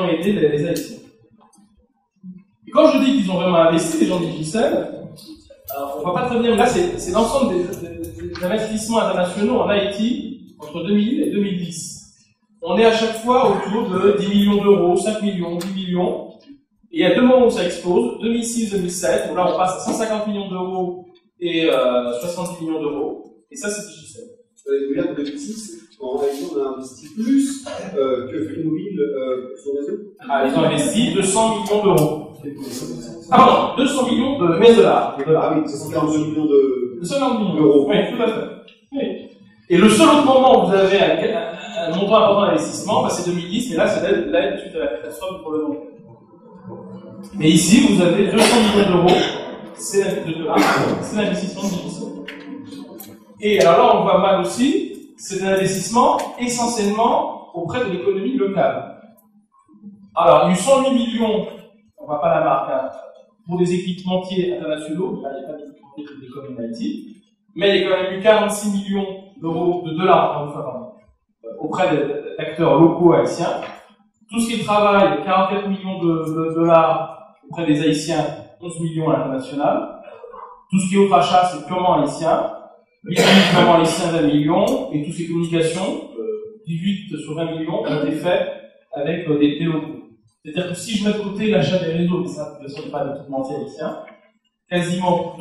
les Haïtiens. Et quand je dis qu'ils ont vraiment investi, les gens de Digicel, Alors, on ne va pas très bien, là c'est l'ensemble des investissements internationaux en IT entre 2000 et 2010. On est à chaque fois autour de 10 millions d'euros, 5 millions, 10 millions. Et il y a deux moments où ça explose, 2006-2007, où là on passe à 150 millions d'euros et 70 millions d'euros. Et ça, c'est Digicel. Vous dire, en 2006, en réalité, on a investi plus que Freemobile sur le réseau. Ah, ils ont investi 200 millions d'euros. Ah pardon, 200 millions de dollars. Ah oui, 240 millions de... 240 millions d'euros. Oui, tout à fait. Oui. Et le seul autre moment où vous avez un montant important d'investissement, bah, c'est 2010, mais là, c'est l'aide suite à la catastrophe pour le monde. Et ici, vous avez 200 millions d'euros, c'est l'investissement de Digicel. Et alors là, on voit mal aussi, c'est un investissement essentiellement auprès de l'économie locale. Alors, il y a eu 108 millions, on ne voit pas la marque, hein, pour des équipementiers internationaux, là, il n'y a pas d'équipementiers qui déconnent en IT, mais il y a quand même eu 46 millions de dollars, auprès d'acteurs locaux haïtiens. Tout ce qui est travail, 44 millions de dollars auprès des Haïtiens, 11 millions à l'international. Tout ce qui est autre achat, c'est purement haïtien. 8 purement haïtien d'1 million. Et tout ce qui est communication, 18 sur 20 millions ont été faits avec des locaux. C'est-à-dire que si je mets de côté l'achat des réseaux, mais ça ne sont pas d'équipementiers haïtiens, quasiment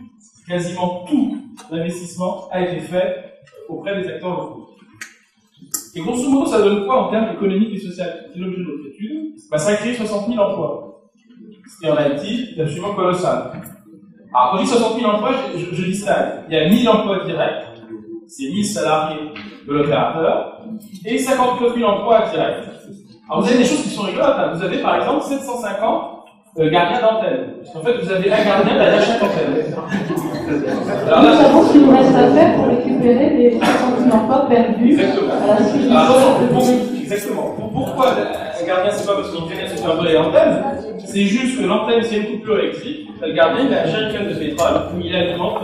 tout l'investissement a été fait auprès des acteurs locaux. Et grosso modo, ça donne quoi en termes économiques et sociaux? C'est l'objet de notre étude. Bah, ça a créé 60 000 emplois. Ce qui en IT est absolument colossal. Alors, quand je dis 60 000 emplois, je distingue. Il y a 1000 emplois directs, c'est 1000 salariés de l'opérateur, et 59 000 emplois indirects. Alors, vous avez des choses qui sont rigolotes. Hein. Vous avez par exemple 750 gardiens d'antenne. Parce qu'en fait, vous avez un gardien derrière chaque antenne. Alors là, nous savons ce qu'il nous reste à faire pour récupérer les 60 000 emplois perdus à la suite de exactement. Pourquoi un gardien, c'est pas parce qu'il fait se faire voler l'antenne, c'est juste que l'antenne, c'est une coupure électrique, le gardien, il a un jerrycan de pétrole, il alimente.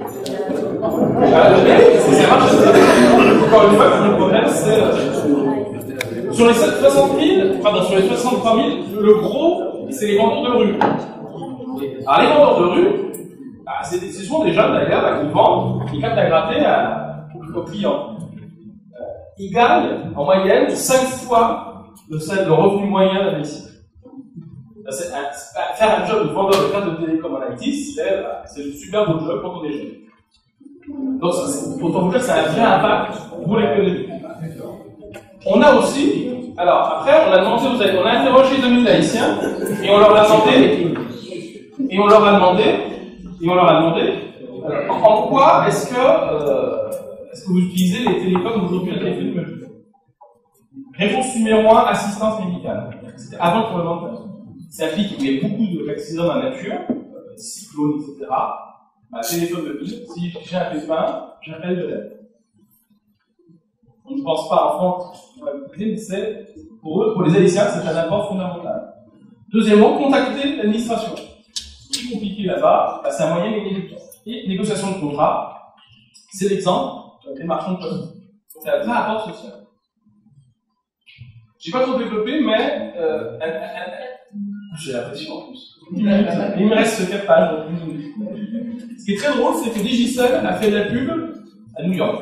Ça marche. Encore une fois, le problème, c'est. Sur les 60 000, pardon, sur les 63 000, le gros, c'est les vendeurs de rue. Alors, les vendeurs de rue, bah, c'est souvent des jeunes d'ailleurs qui vendent, qui captent à gratter aux clients. Ils gagnent en moyenne 5 fois le revenu moyen d'un ici. Faire un job de vendeur de cartes de télécom en IT, c'est le super beau job quand on est jeune. Donc, autant vous dire que ça a un vrai impact pour l'économie. On a aussi, alors après, on a interrogé 2000 Haïtiens et on leur a demandé, en quoi est-ce que vous utilisez les télécoms aujourd'hui à téléphone mobile? Réponse numéro 1, assistance médicale. C'était avant le tremblement de terre. Ça implique qu'il y a beaucoup d'accidents dans la nature, cyclones, etc. Téléphone mobile, si j'ai un pépin, j'appelle de l'aide. On ne pense pas en France, mais c'est pour eux, pour les Haïtiens, c'est un apport fondamental. Deuxièmement, contacter l'administration. Ce qui est compliqué là-bas, c'est un moyen de gagner du temps. Et négociation de contrat, c'est l'exemple des marchands de poste. C'est un vrai apport social. Je n'ai pas trop développé, mais j'ai l'impression en plus. Il me reste 4 pages. Ce qui est très drôle, c'est que Digicel a fait de la pub à New York.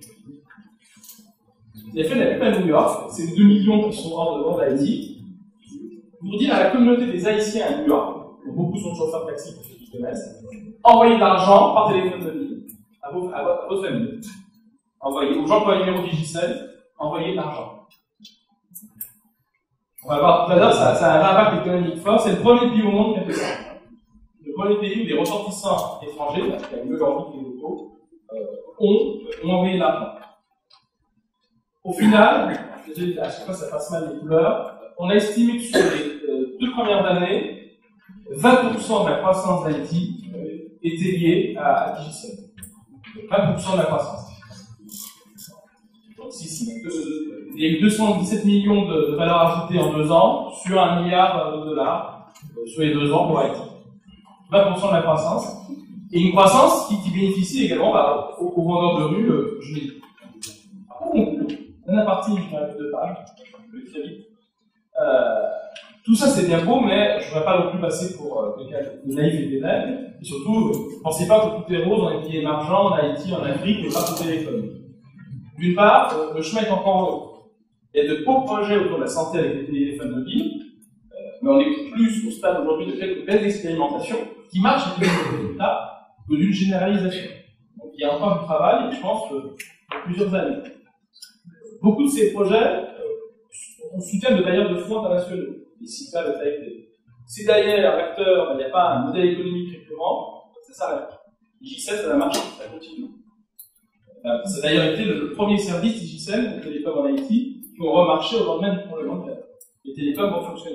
Il a fait de la pub à New York, c'est les 2 millions qui sont hors de l'Haïti, pour dire à la communauté des Haïtiens à New York, dont beaucoup sont chauffeurs de taxi pour ceux qui connaissent, envoyez de l'argent par téléphone mobile à vos familles. Envoyez aux gens qui ont un numéro Digicel, envoyez de l'argent. On va voir tout à l'heure, ça a un impact économique fort, c'est le premier pays au monde qui a fait ça. Le premier pays où des ressortissants étrangers, qui a mieux leur vie que les locaux, ont envoyé de l'argent. Au final, à chaque fois ça passe mal les couleurs, on a estimé que sur les 2 premières années, 20% de la croissance d'Haïti était liée à Digicel. 20% de la croissance. Donc, il y a eu 217 millions de valeur ajoutée en 2 ans sur $1 milliard sur les 2 ans pour Haïti. 20% de la croissance. Et une croissance qui bénéficie également aux vendeurs de rue, je l'ai dit. On a parti, je vais plus de pages, je vais très vite. Tout ça c'est bien beau, mais je ne voudrais pas non plus passer pour quelqu'un de naïf et d'énègre. Et surtout, ne pensez pas que tout est rose dans les pays émergents, en Haïti, en Afrique, et pas au téléphone. D'une part, le chemin est encore long. Il y a de beaux projets autour de la santé avec les téléphones mobiles, mais on est plus au stade aujourd'hui de quelques belles expérimentations qui marchent avec des résultats que d'une généralisation. Donc il y a encore du travail, et je pense que plusieurs années. Beaucoup de ces projets ont soutien de bailleurs de fonds internationaux. Ici, là, le TAIP. Si derrière l'acteur, il n'y a pas un modèle économique récurrent, ça s'arrête. IGCEL, ça va marcher, ça continue. Ça a d'ailleurs été le premier service IGCEL, les télécoms en Haïti, qui ont remarché au lendemain du tremblement de terre. Les télécoms vont fonctionner.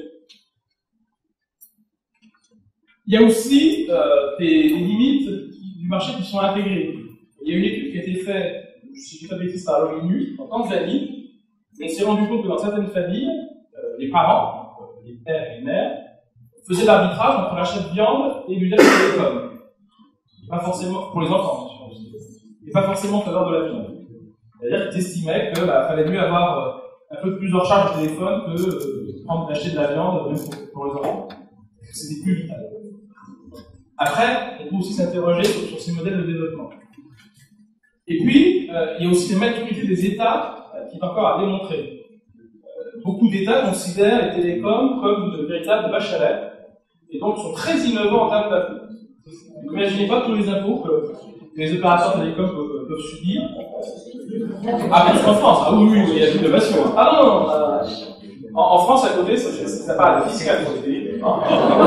Il y a aussi des limites du marché qui sont intégrées. Il y a une étude qui a été faite, si je ne dis pas de bêtises, par l'ONU, en Tanzanie, et on s'est rendu compte que dans certaines familles, les parents, les pères et les mères, faisaient l'arbitrage entre l'achat de viande et l'usage de téléphone. Pas forcément, pour les enfants, bien sûr, et pas forcément en faveur de la viande. C'est-à-dire qu'ils estimaient qu'il fallait mieux avoir un peu plus de recharge de téléphone que d'acheter de la viande, même pour les enfants. C'était plus vital. Après, on peut aussi s'interroger sur ces modèles de développement. Et puis, il y a aussi la maturité des États qui est encore à démontrer. Beaucoup d'États considèrent les télécoms comme de véritables vaches à lait, et donc sont très innovants en termes d'impôts. N'imaginez pas tous les impôts que les opérateurs télécoms peuvent subir. Ah, mais en France, ah oui, il y a de l'innovation. Ah non, en France, à côté, ça parle de fiscal pour les pays. Non,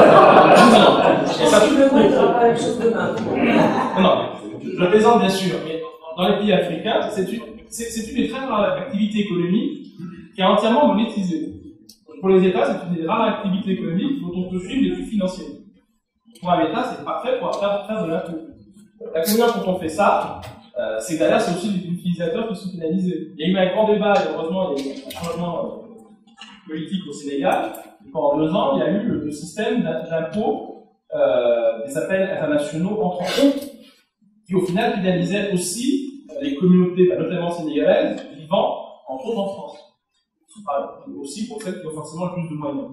ça non, je plaisante bien sûr, mais dans les pays africains, c'est une des très rares activités économiques qui est entièrement monétisée. Pour les États, c'est une des rares activités économiques dont on peut suivre les flux financiers. Pour un État, c'est parfait pour faire de l'impôt. La conséquence quand on fait ça, c'est que derrière, c'est aussi les utilisateurs qui sont pénalisés. Il y a eu un grand débat, et heureusement, il y a eu un changement politique au Sénégal. Pendant 2 ans, il y a eu le système d'impôt des appels internationaux entre comptes, qui au final pénalisait aussi les communautés, notamment sénégalaises, vivant entre autres en France. Aussi pour celles qui ont forcément le plus de moyens.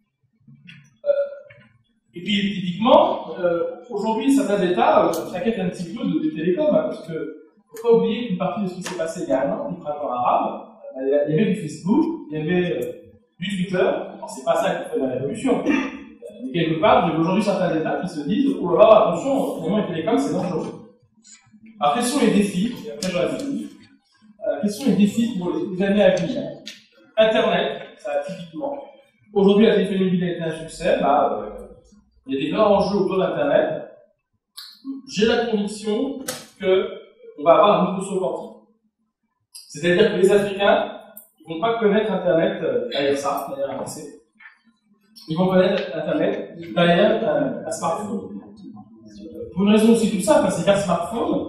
Et puis, typiquement, aujourd'hui, certains États s'inquiètent un petit peu des télécoms, parce que il ne faut pas oublier qu'une partie de ce qui s'est passé il y a un an, du printemps arabe, il y avait du Facebook, il y avait du Twitter. Alors, c'est pas ça qui fait la révolution. Mais quelque part, j'ai aujourd'hui certains États qui se disent oh là là, attention, finalement, les télécoms, c'est dangereux. Alors, quels sont les défis? Et après, j'aurais fini. Quels sont les défis pour les années à venir? Internet, ça typiquement. Aujourd'hui, la téléphonie mobile a été un succès. Il y a des grands enjeux autour d'Internet. J'ai la conviction qu'on va avoir un nouveau saut quantique. C'est-à-dire que les Africains ne vont pas connaître Internet derrière ça, derrière un PC. Ils vont connaître Internet derrière un smartphone. Pour une raison aussi tout simple, c'est qu'un smartphone,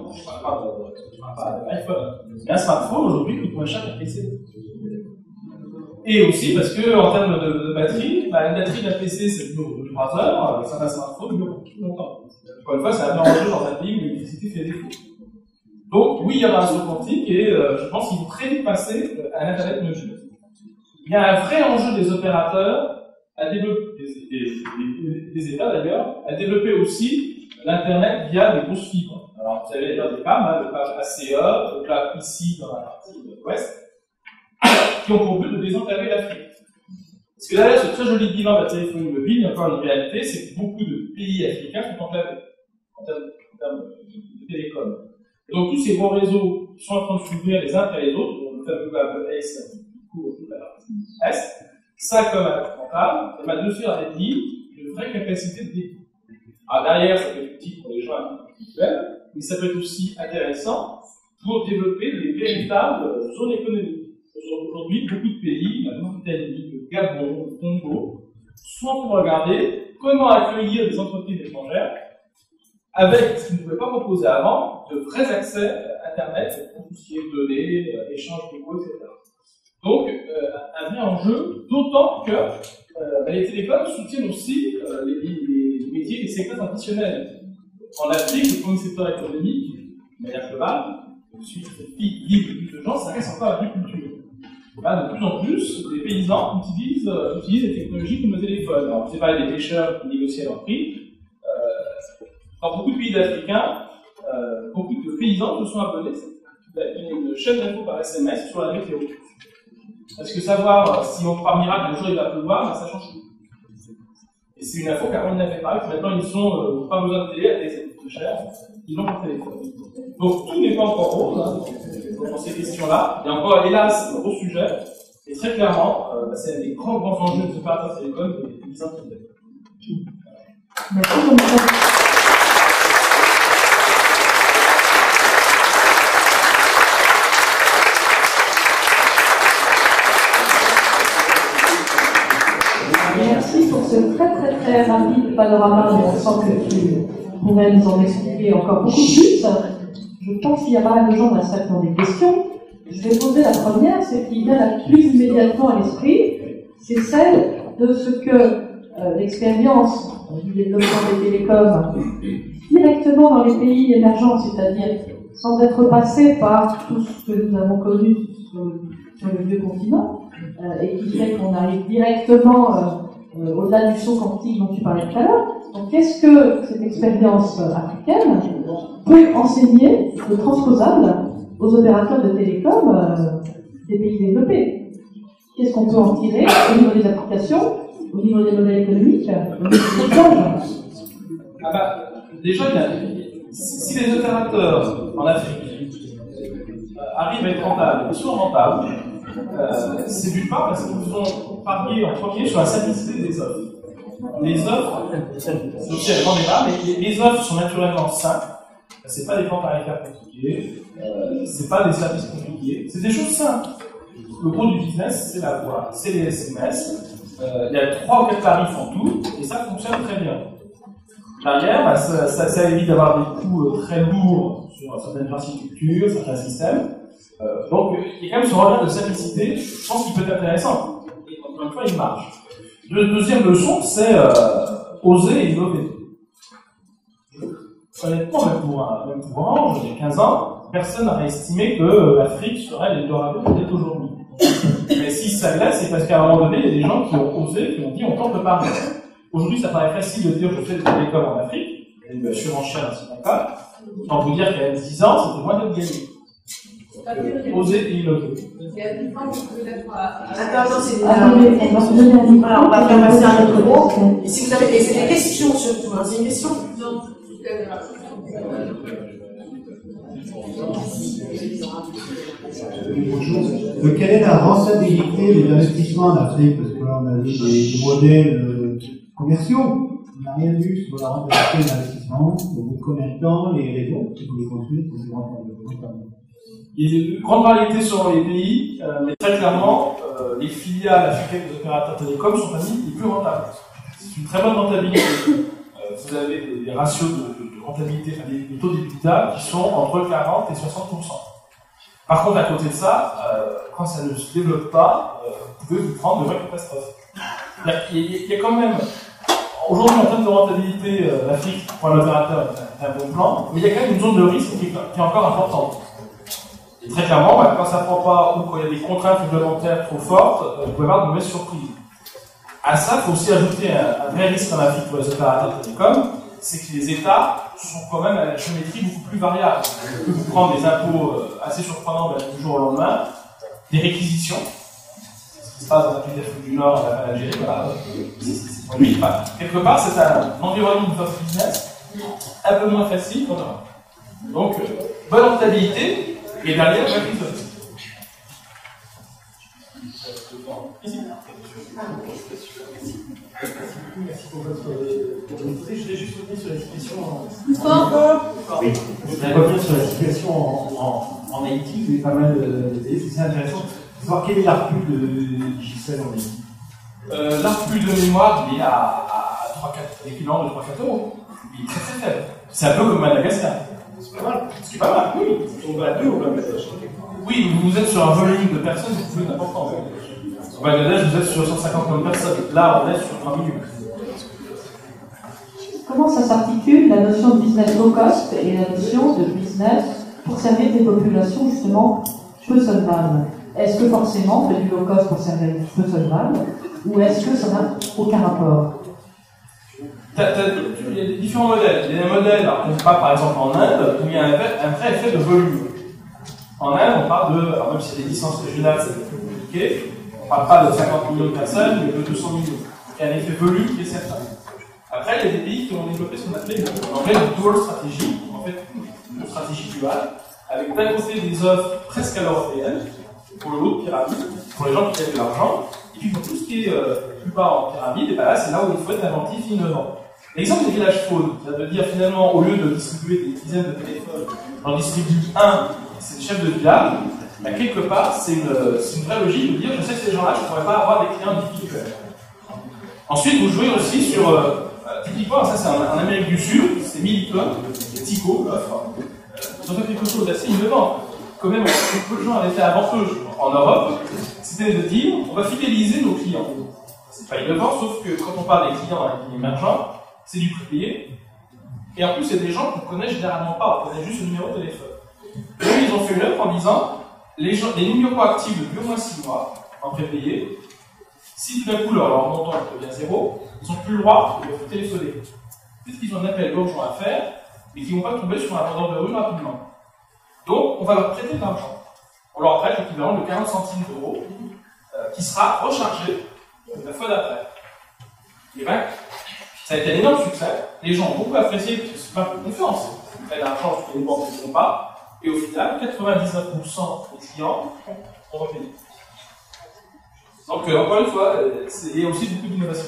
pas d'iPhone, mais un smartphone aujourd'hui coûte moins cher qu'un PC. Et aussi parce que, en termes de batterie, une batterie d'un PC c'est dure 3 heures, certains smartphones durent plus longtemps. Encore une fois, c'est un peu enjeu dans un pays où l'électricité fait défaut. Donc, oui, il y aura un saut quantique et je pense qu'il faut très vite passer à l'Internet mobile. Il y a un vrai enjeu des opérateurs à développer, des États d'ailleurs, à développer aussi l'Internet via des grosses fibres. Alors, vous avez d'ailleurs des PAM, le PAM ACE, donc là, ici, dans la partie ouest, qui ont pour but de désenclaver l'Afrique. Parce que derrière ce très joli bilan de la téléphonie mobile, il y a encore une réalité, c'est que beaucoup de pays africains sont enclavés en termes de télécom. Et donc tous ces bons réseaux sont en train de s'ouvrir les uns après les autres, on le fameux AS qui couvre toute la partie Est, ça comme à frontale, de faire des lignes de vraie capacité de débit. Alors derrière, ça peut être utile pour les gens individuels, mais ça peut être aussi intéressant pour développer des véritables zones économiques. Aujourd'hui, beaucoup de pays, la Mauritanie, le Gabon, le Congo, sont en train de regarder comment accueillir des entreprises étrangères avec ce qu'ils ne pouvaient pas proposer avant, de vrais accès à Internet, pour tout ce qui est données, échanges d'échos, etc. Donc, un vrai enjeu, d'autant que les télécoms soutiennent aussi les métiers des secteurs traditionnels. En Afrique, le premier secteur économique, de manière globale, celui qui vit le plus de gens, ça reste encore l'agriculture. Là, de plus en plus, les paysans utilisent des technologies comme le téléphone. Alors, c'est pas des pêcheurs qui négocient leur prix. Dans beaucoup de pays africains, beaucoup de paysans se sont abonnés à une chaîne d'infos par SMS sur la météo. Parce que savoir si par miracle un jour il va pleuvoir, ça change tout. Et c'est une info qu'avant ils n'avaient pas. Maintenant ils n'ont pas besoin de télé, la télé ça coûte cher, ils ont leur téléphone. Donc tout n'est pas encore rose dans ces questions-là. Il y a encore, hélas, un gros sujet. Et très clairement, c'est un des grands enjeux des opérateurs télécoms et des internet. Merci beaucoup. Merci pour ce très rapide panorama, mais on sent que tu pourrais nous en expliquer encore beaucoup plus. Je pense qu'il y a pas mal de gens dans la salle qui ont des questions. Je vais poser la première, celle qui vient la plus immédiatement à l'esprit, c'est celle de ce que l'expérience du développement des télécoms directement dans les pays émergents, c'est-à-dire sans être passé par tout ce que nous avons connu sur le vieux continent, et qui fait qu'on arrive directement au-delà du saut quantique dont tu parlais tout à l'heure. Donc, qu'est-ce que cette expérience africaine peut enseigner de transposable aux opérateurs de télécom des pays développés? Qu'est-ce qu'on peut en tirer au niveau des applications, au niveau des modèles économiques, au niveau des usages? Déjà, si les opérateurs en Afrique arrivent à être rentables, sont rentables, c'est d'une part parce qu'ils ont parié en premier sur la simplicité des offres. Les offres, c'est aussi un grand débat, mais les offres sont naturellement simples. C'est pas des plans tarifaires compliqués, c'est pas des services compliqués, c'est des choses simples. Le gros du business, c'est la voix, c'est les SMS. Il y a 3 ou 4 tarifs en tout, et ça fonctionne très bien. Derrière, ça évite d'avoir des coûts très lourds sur certaines infrastructures, certains systèmes. Donc, il y a quand même ce regard de simplicité, je pense qu'il peut être intéressant. Et encore une fois, il marche. Deuxième leçon, c'est oser et innover. Honnêtement, même pour Orange, il y a 15 ans, personne n'aurait estimé que l'Afrique serait l'Eldorado peut-être aujourd'hui. Mais si ça l'est, c'est parce qu'à un moment donné, il y a des gens qui ont osé, qui ont dit on tente pas. Aujourd'hui, ça paraît facile de dire je fais des télécoms en Afrique, il y a une surenchère ainsi de suite. Autant vous dire qu'il y a 10 ans, c'était moins de gagner. Oser et innover. Attends, c'est voilà, on va faire passer un autre mot. Et si vous avez des questions surtout, hein, c'est une question. Bonjour. Quelle est la rentabilité des investissements en Afrique? Parce que là, on a vu des modèles commerciaux. On n'a rien vu sur la rentabilité des investissements. Au bout de combien de temps les réseaux qui vous les construisent pour ces rentables? Il y a une grande variété selon les pays, mais très clairement, les filiales africaines des opérateurs télécoms sont parmi les plus rentables. C'est une très bonne rentabilité. Vous avez des ratios de rentabilité, enfin des taux d'EBITDA qui sont entre 40 et 60%. Par contre, à côté de ça, quand ça ne se développe pas, vous pouvez vous prendre de vraies catastrophes. Il y a quand même, aujourd'hui en termes de rentabilité, l'Afrique, pour un opérateur, est un bon plan, mais il y a quand même une zone de risque qui est encore importante. Et très clairement, quand ça ne prend pas ou quand il y a des contraintes réglementaires trop fortes, vous pouvez avoir de mauvaises surprises. À ça, il faut aussi ajouter un vrai risque en Afrique pour les opérateurs télécoms, c'est que les États sont quand même à la géométrie beaucoup plus variable. Vous pouvez vous prendre des impôts assez surprenants du jour au lendemain, des réquisitions, ce qui se passe dans la pays d'Afrique du Nord, en Algérie, voilà. Quelque part, c'est un environnement de business un peu moins facile qu'on aura. Donc, bonne rentabilité, et derrière, pas plus de ici. Merci pour votre proposé. Je voulais juste revenir sur la situation Oui. Je voudrais revenir sur la situation en Haïti. Vous avez pas mal d'idées. C'est intéressant de voir quel est l'ARPU de Digicel en Haïti. L'ARPU de mémoire, il est à 3-4 équivalents de 3-4 euros. Il est très très faible. C'est un peu comme Madagascar. C'est pas mal. C'est pas mal, oui. On va à 2 au Bangladesh. Oui, vous êtes sur un volume de personnes beaucoup plus important. Au Bangladesh, vous êtes sur 150 millions de personnes. Là, on est sur 3 millions. Comment ça s'articule, la notion de business low cost et la notion de business pour servir des populations justement peu solvables? est-ce que forcément on fait du low-cost pour servir peu solvable, ou est-ce que ça n'a aucun rapport? Il y a des différents modèles. Il y a des modèles, alors on parle par exemple en Inde, où il y a un vrai effet de volume. En Inde, on parle de, alors même si des licences régionales, c'est plus compliqué, on ne parle pas de 50 millions de personnes, mais de 200 millions. Il y a un effet volume qui est certain. Après, il y a des pays qui ont développé ce qu'on appelait en anglais une dual stratégie, en fait, une stratégie duale, avec d'un côté des offres presque à l'européenne, pour le haut de pyramide, pour les gens qui gagnent de l'argent, et puis pour tout ce qui est plus bas en pyramide, et ben là, c'est là où il faut être inventif, innovant. L'exemple des villages phones, c'est-à-dire finalement, au lieu de distribuer des dizaines de téléphones, j'en distribue un, c'est le chef de village, ben, quelque part, c'est une vraie logique de dire, je sais que ces gens-là, je ne pourrais pas avoir des clients individuels. Ensuite, vous jouez aussi sur, typiquement, ça c'est en Amérique du Sud, c'est Millicom, c'est Tico, l'offre. Ils ont fait quelque chose d'assez innovant. Quand même, beaucoup de gens avaient fait avant eux en Europe, c'était de dire, on va fidéliser nos clients. C'est pas innovant, sauf que quand on parle des clients dans les pays émergents, c'est du prix. Et en plus, c'est des gens qu'on connaît généralement pas, on connaît juste le numéro de téléphone. Et eux, ils ont fait une œuvre en disant, les numéros actifs depuis au moins 6 mois, en prépayé, si tout d'un coup leur montant devient 0, ils n'ont plus le droit de téléphoner. Peut-être qu'ils ont un appel urgent à faire, mais qui ne vont pas tomber sur un vendeur de rue rapidement. Donc, on va leur prêter de l'argent. On leur prête l'équivalent de 40 centimes d'euros, qui sera rechargé la fois d'après. Et bien, ça a été un énorme succès. Les gens ont beaucoup apprécié parce que c'est pas de confiance. Ils prennent l'argent sur les banques ne font pas. Et au final, 99% des clients ont repayé. Donc, encore une fois, il y a aussi beaucoup d'innovation.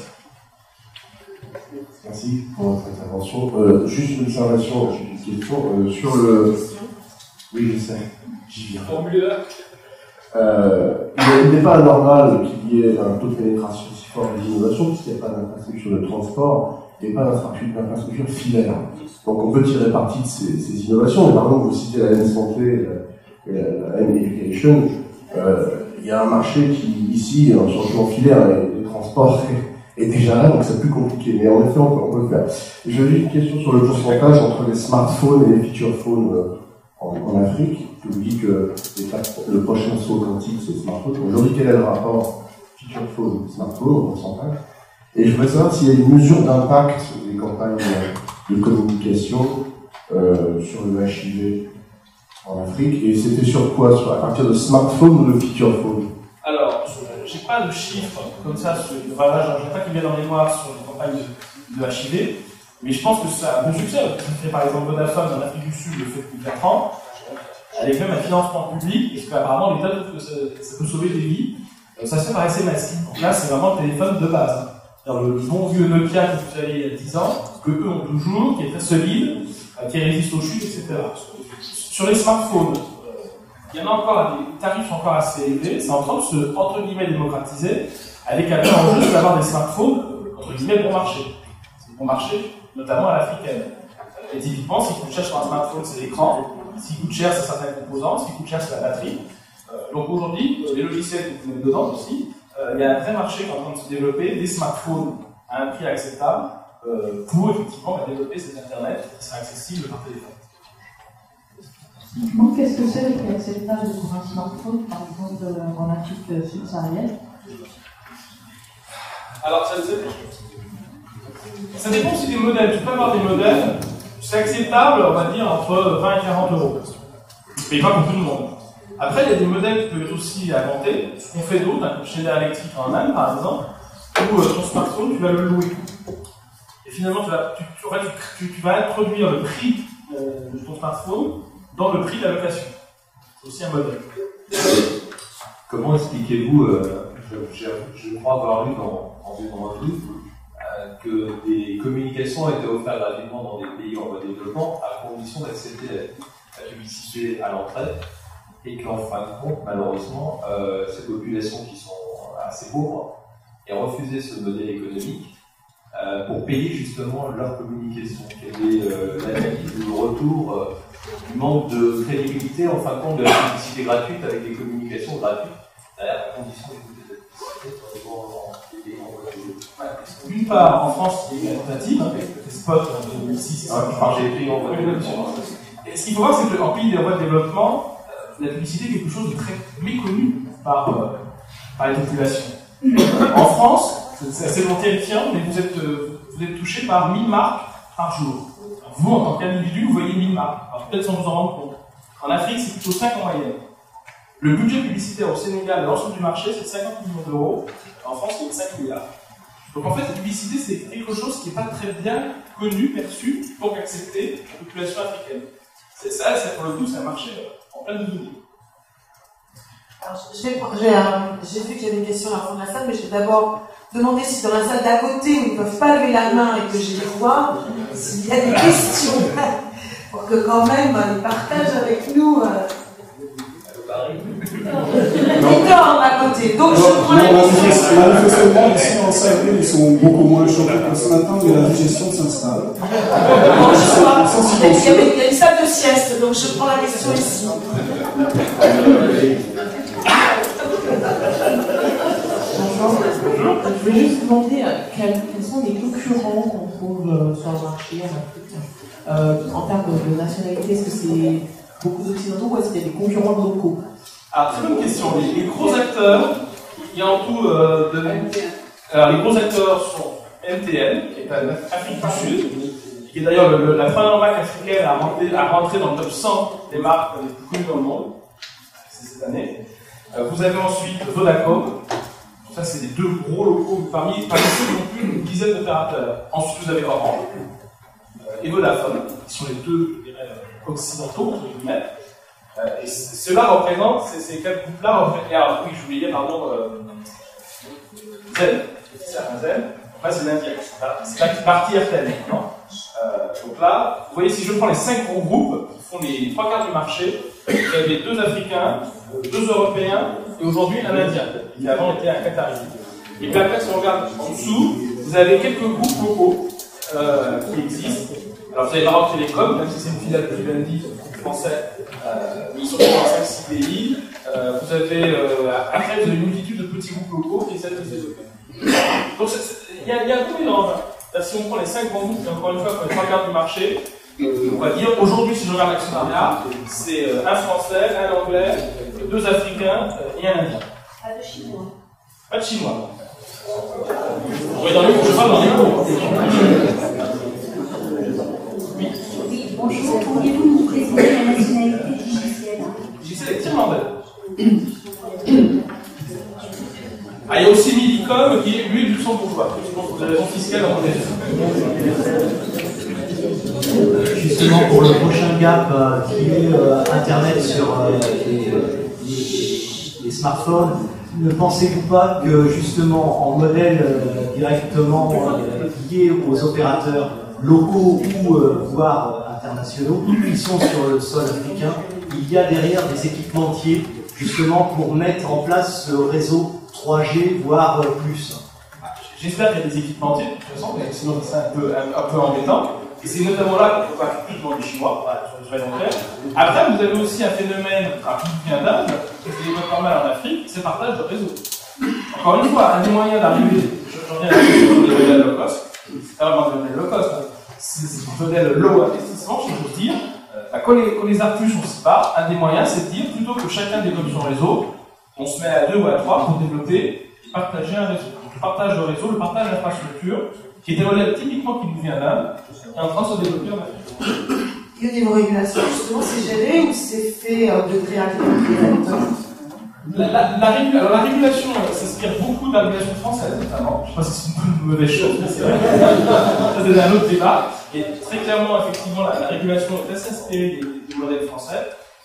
Merci pour votre intervention. Juste une observation, une question sur le. Oui, je sais, j'y viens. Formulaire. Il n'est pas anormal qu'il y ait un taux de pénétration si fort des innovations, puisqu'il n'y a pas d'infrastructure de transport et pas d'infrastructure filaire. Donc on peut tirer parti de ces innovations. Mais par exemple, vous citez la N-Santé, la N-Education. Il y a un marché qui, ici, sur le plan filaire et transport, est déjà là, donc c'est plus compliqué. Mais en effet, on peut le faire. Et je dis une question sur le pourcentage entre les smartphones et les feature phones en Afrique. Je vous dis que le prochain saut quantique, c'est le smartphone. Aujourd'hui, quel est le rapport feature phone, smartphone en pourcentage? Et je voudrais savoir s'il y a une mesure d'impact des campagnes de communication sur le HIV en Afrique. Et c'était sur quoi? À partir de smartphone ou de feature phone? Alors, je n'ai pas de chiffres comme ça, voilà, je n'ai pas qui viennent en mémoire sur les campagnes de HIV, mais je pense que c'est un bon succès. Fait par exemple Vodafone en Afrique du Sud le fait depuis 4 ans, avec même un financement public, parce qu'apparemment l'État trouve que ça peut sauver des vies. Ça se fait par SMS. Donc là, c'est vraiment le téléphone de base. Le bon vieux Nokia que vous avez il y a 10 ans, que eux ont toujours, qui est très solide, qui résiste aux chutes, etc. Sur les smartphones, il y en a encore des tarifs encore assez élevés, c'est en train de se, entre guillemets, démocratiser, avec un enjeu d'avoir des smartphones, entre guillemets, bon marché. C'est bon marché, notamment à l'africaine. Et typiquement, ce qui coûte cher sur un smartphone, c'est l'écran. Ce qui coûte cher, c'est certains composants. Ce qui coûte cher, c'est la batterie. Donc aujourd'hui, les logiciels que vous mettez dedans aussi, il y a un vrai marché qui est en train de se développer, des smartphones à un prix acceptable, pour effectivement développer cet Internet qui sera accessible par téléphone. Donc, qu'est-ce que c'est le prix acceptable pour un smartphone, par exemple, en Afrique subsaharienne? Alors, ça dépend aussi des modèles. Tu peux avoir des modèles, c'est acceptable, on va dire, entre 20 et 40 euros. Mais pas pour tout le monde. Après, il y a des modèles qui peuvent être aussi inventés. Ce qu'on fait d'autres, comme chez Schneider Electric en Inde, par exemple, où ton smartphone, tu vas le louer. Et finalement, tu vas introduire le prix de ton smartphone dans le prix de la location. C'est aussi un modèle. Comment expliquez-vous, je crois avoir lu dans un livre, que des communications étaient offertes gratuitement dans des pays en voie de développement à condition d'accepter la publicité à l'entrée, et qu'en fin de compte, malheureusement, ces populations qui sont assez pauvres aient refusé ce modèle économique pour payer justement leur communication. Quelle est l'analyse ou le retour du manque de crédibilité en fin de compte de la publicité gratuite avec des communications gratuites à condition d'écouter cette publicité dans les pays en voie de développement? D'une part, en France, il y a une tentative, avec les spots en 2006. J'ai pris en voie de développement. Et ce qu'il faut voir, c'est qu'en pays en voie de développement, la publicité est quelque chose de très méconnu par les populations. En France, c'est assez long territoire, mais vous êtes touché par 1000 marques par jour. Vous, en tant qu'individu, vous voyez 1000 marques, alors peut-être sans vous en rendre compte. En Afrique, c'est plutôt 5 en moyenne. Le budget publicitaire au Sénégal, l'ensemble du marché, c'est 50 millions d'euros. En France, c'est 5 milliards. Donc en fait, la publicité, c'est quelque chose qui n'est pas très bien connu, perçu, donc accepté la population africaine. C'est ça, pour le coup, c'est un marché en pleine devenir. Alors, j'ai vu qu'il y avait des questions à la fin de la salle, mais je vais d'abord demander si dans la salle d'à côté, où ils ne peuvent pas lever la main et que je les vois, s'il y a des questions, pour que quand même ils partagent avec nous. Énorme à côté. Donc je prends la question. Manifestement, ici en salle, ils sont beaucoup moins choqués que ce matin, mais la digestion s'installe. Il y a une salle de sieste, donc je prends la question ici. Je voulais juste demander quels sont les concurrents qu'on trouve sur le marché en Afrique en termes de nationalité. Est-ce que c'est beaucoup d'occidentaux ou est-ce qu'il y a des concurrents locaux? Alors, très bonne question. Les gros acteurs, il y a en tout alors, les gros acteurs sont MTN, qui est en Afrique du Sud, qui est d'ailleurs la première marque africaine à rentrer dans le top 100 des marques les plus connues dans le monde. C'est cette année. Vous avez ensuite Vodacom. Ça, c'est les deux gros locaux parmi ceux qui ont plus d'une dizaine d'opérateurs. Ensuite, vous avez Orange et Vodafone, qui sont les deux occidentaux, entre guillemets. Et ceux-là représentent, ces quatre groupes-là représentent. Oui, je voulais dire, pardon, Zen. C'est un Zen. Là, c'est l'Indien. C'est la partie RTL. Donc là, vous voyez, si je prends les 5 gros groupes qui font les 3 quarts du marché, vous avez 2 Africains, 2 Européens et aujourd'hui un Indien, qui avant était un Qatari. Et puis après, si on regarde en dessous, vous avez quelques groupes locaux qui existent. Alors vous avez Maroc Télécom, même si c'est une filiale de Vivendi français, ils sont dans 5-6 pays. Vous avez, après, vous avez une multitude de petits groupes locaux qui essaient de se développer. Donc il y a un peu dans. Si on prend les 5 grands groupes, et encore une fois, pour les 3 quarts du marché, on va dire, aujourd'hui, si je regarde l'actionnariat, c'est un Français, un Anglais, 2 Africains et un Indien. Pas de Chinois. Pas de Chinois. Oui, dans les groupes, je parle dans les groupes. Oui, bonjour, pourriez-vous nous présenter la nationalité de JCL? JCL est irlandais. Ah, il y a aussi Millicom qui est, lui, luxembourgeois. Je pense que vous avez raison fiscale à mon avis. Justement, pour le prochain gap qui est Internet sur les smartphones, ne pensez-vous pas que justement en modèle directement lié aux opérateurs locaux ou voire internationaux qui sont sur le sol africain, il y a derrière des équipementiers justement pour mettre en place ce réseau 3G, voire plus? J'espère qu'il y a des équipementiers, de toute façon, mais sinon c'est un peu embêtant. Et c'est notamment là qu'on va plus devant les Chinois, sur les clair. Après, vous avez aussi un phénomène qui vient d'Inde, qui se développe pas mal en Afrique, c'est le partage de réseau. Encore une fois, un des moyens d'arriver, je reviens à la question des modèles low cost, c'est pas vraiment des modèles low cost, c'est des modèles low investissement, si je veux dire. Quand les afflux sont si bas, un des moyens, c'est de dire, plutôt que chacun développe son réseau, on se met à 2 ou à 3 pour développer et partager un réseau. Donc, le partage de réseau, le partage d'infrastructure, qui est un modèle typiquement qui nous vient d'Inde, est en train de se développer en Afrique. Et au niveau régulation, justement, c'est géré ou c'est fait de gré à gré? Alors la régulation s'inspire beaucoup de la régulation française, notamment. Je ne sais pas si c'est une bonne ou une mauvaise chose, mais c'est vrai. Ça, c'est un autre débat. Et très clairement, effectivement, la régulation est assez inspirée des modèles français.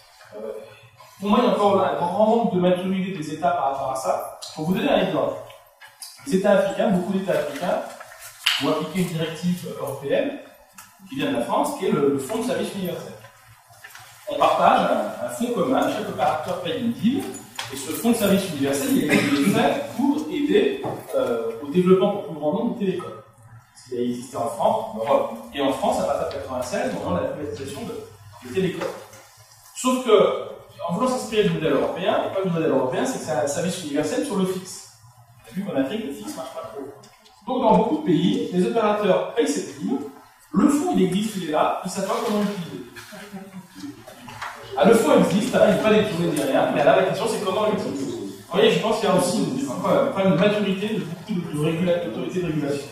Pour moi, il y a encore un grand manque de maturité des États par rapport à ça. Pour vous donner un exemple, les États africains, beaucoup d'États africains, ont appliqué une directive européenne qui vient de la France, qui est le fonds de service universel. On partage un fonds commun, chaque opérateur paye une dîme, et ce fonds de service universel, il est fait pour aider au développement pour plus grand nombre de télécoms. Il a existé en France, en Europe et en France à partir de 1996, au moment de la privatisation des télécoms. Sauf que, en voulant s'inspirer du modèle européen, et pas du modèle européen, c'est que c'est un service universel sur le fixe. On a vu qu'en Afrique, le fixe ne marche pas trop. Donc, dans beaucoup de pays, les opérateurs payent cette ligne, le fonds il existe, il est là, ils ne savent pas comment l'utiliser. Ah, le fonds existe, il n'est pas détourné ni rien, mais là la question c'est comment l'utiliser. Vous voyez, je pense qu'il y a aussi un problème de maturité de beaucoup d'autorités de régulation.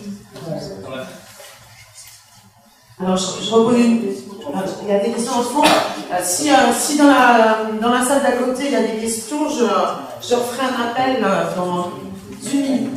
Alors, je repose il y a des questions en ce moment. Si dans la salle d'à côté il y a des questions, je referai un appel dans 1 minute.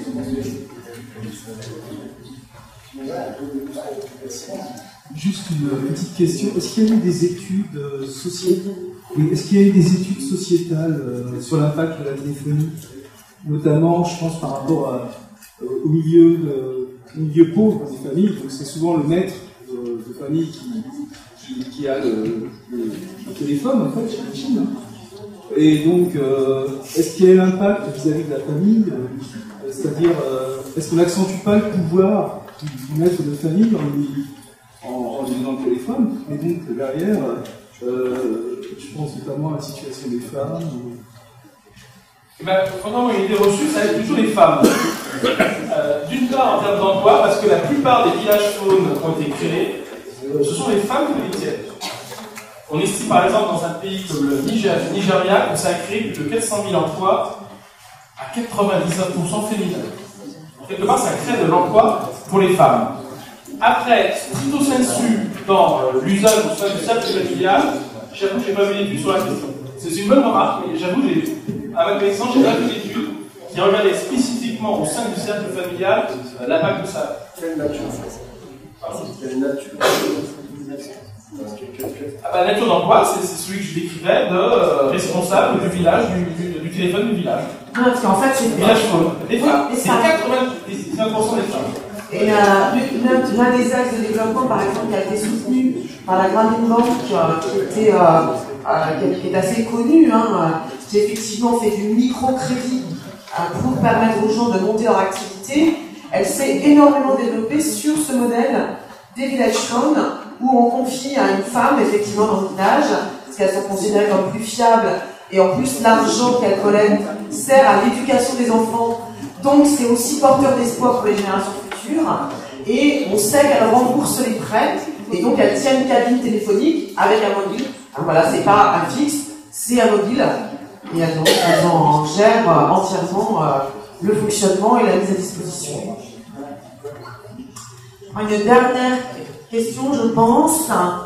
Juste une petite question. Est-ce qu'il y a eu des études sociétales, est-ce qu'il y a eu des études sociétales sur l'impact de la téléphonie, notamment, je pense, par rapport au milieu pauvre des familles. Donc c'est souvent le maître de famille qui a le téléphone, en fait, j'imagine. Et donc, est-ce qu'il y a eu un impact vis-à-vis de la famille, c'est-à-dire, est-ce qu'on n'accentue pas le pouvoir du maître de famille en lui donnant le téléphone? Et donc, derrière, je pense notamment à la situation des femmes. Pendant une idée reçue, ça va être plutôt les femmes. D'une part, en termes d'emploi, parce que la plupart des villages phones qui ont été créés, ce sont les femmes qui les tiennent. On estime par exemple dans un pays comme le Nigeria que ça a créé plus de 400 000 emplois à 99% féminins. Donc, quelque part, ça crée de l'emploi pour les femmes. Après, stricto sensu, dans l'usage ou soit du cercle familial, j'avoue que je n'ai pas vu d'études sur la question. C'est une bonne remarque, mais j'avoue, à ma connaissance, j'ai pas vu d'études qui regardaient spécifiquement au sein du cercle familial l'impact de ça. Quelle nature? Quelle nature? La nature d'emploi, c'est celui que je décrivais de responsable du village, du téléphone du village. Non, parce qu'en fait, c'est village phone. Les femmes, oui, c'est 95% des femmes. Et l'un des axes de développement, par exemple, qui a été soutenu par la Grameen Bank, qui est assez connue, qui effectivement fait du microcrédit pour permettre aux gens de monter leur activité, elle s'est énormément développée sur ce modèle des village phones, où on confie à une femme, effectivement, dans le village, parce qu'elles sont considérées comme plus fiables, et en plus, l'argent qu'elles collectent sert à l'éducation des enfants, donc c'est aussi porteur d'espoir pour les générations futures, et on sait qu'elles remboursent les prêts, et donc elles tiennent une cabine téléphonique avec un mobile. Alors voilà, c'est pas un fixe, c'est un mobile, et elles en gèrent entièrement le fonctionnement et la mise à disposition. Une dernière question, je pense.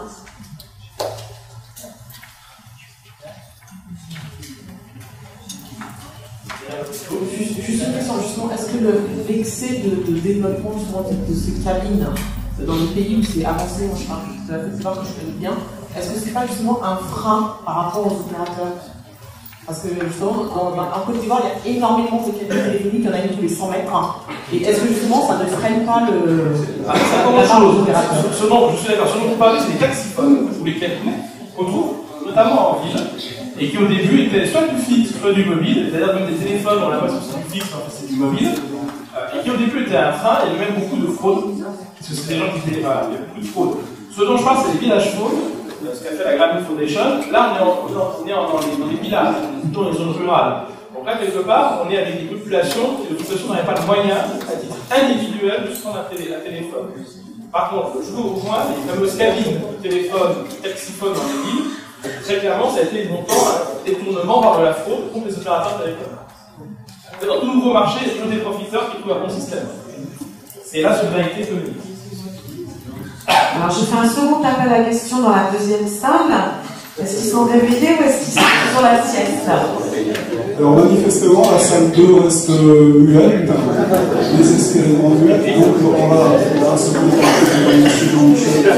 Juste une question, justement, est-ce que l'excès de développement de ces cabines dans les pays où c'est avancé, moi je parle de la Côte d'Ivoire que je connais bien, est-ce que c'est pas justement un frein par rapport aux opérateurs? Parce que justement, en Côte d'Ivoire, il y a énormément de cabines téléphoniques, il y en a une tous les 100 mètres. Et est-ce que justement ça ne freine pas la part aux opérateurs? Je suis d'accord, ce dont vous parlez, c'est les taxiphones ou les cabines qu'on trouve notamment en ville, et qui au début étaient soit du fixe, soit du mobile, c'est-à-dire même des téléphones, on l'impression que c'est du fixe, en fait c'est du mobile, et qui au début étaient un frein, il y avait même beaucoup de fraude, parce que c'est des gens qui disaient, il y a beaucoup de fraude. Ce dont je parle, c'est les villages phones, ce qu'a fait la Grameen Foundation. Là, on est dans les villages, plutôt dans les zones rurales. Donc là, quelque part, on est avec des populations qui, de toute façon, n'avaient pas de moyens, à titre individuel, de se prendre un téléphone. Par contre, je vous rejoins, les fameuses cabines de téléphone, taxiphone dans les villes, très clairement, ça a été longtemps un détournement par de la fraude contre les opérateurs téléphoniques. Dans tout nouveau marché, il y a toujours des profiteurs qui trouvent un bon système. C'est la souveraineté économique. Alors, je fais un second appel à la question dans la deuxième salle. Est-ce qu'ils sont réveillés ou est-ce qu'ils sont sur la sieste? Alors, manifestement, la salle 2 reste muette, désespérément muette, donc on va se contenter de M. Jean-Michel.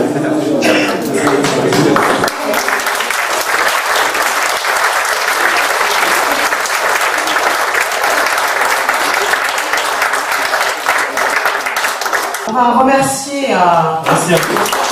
On va remercier. Merci à vous.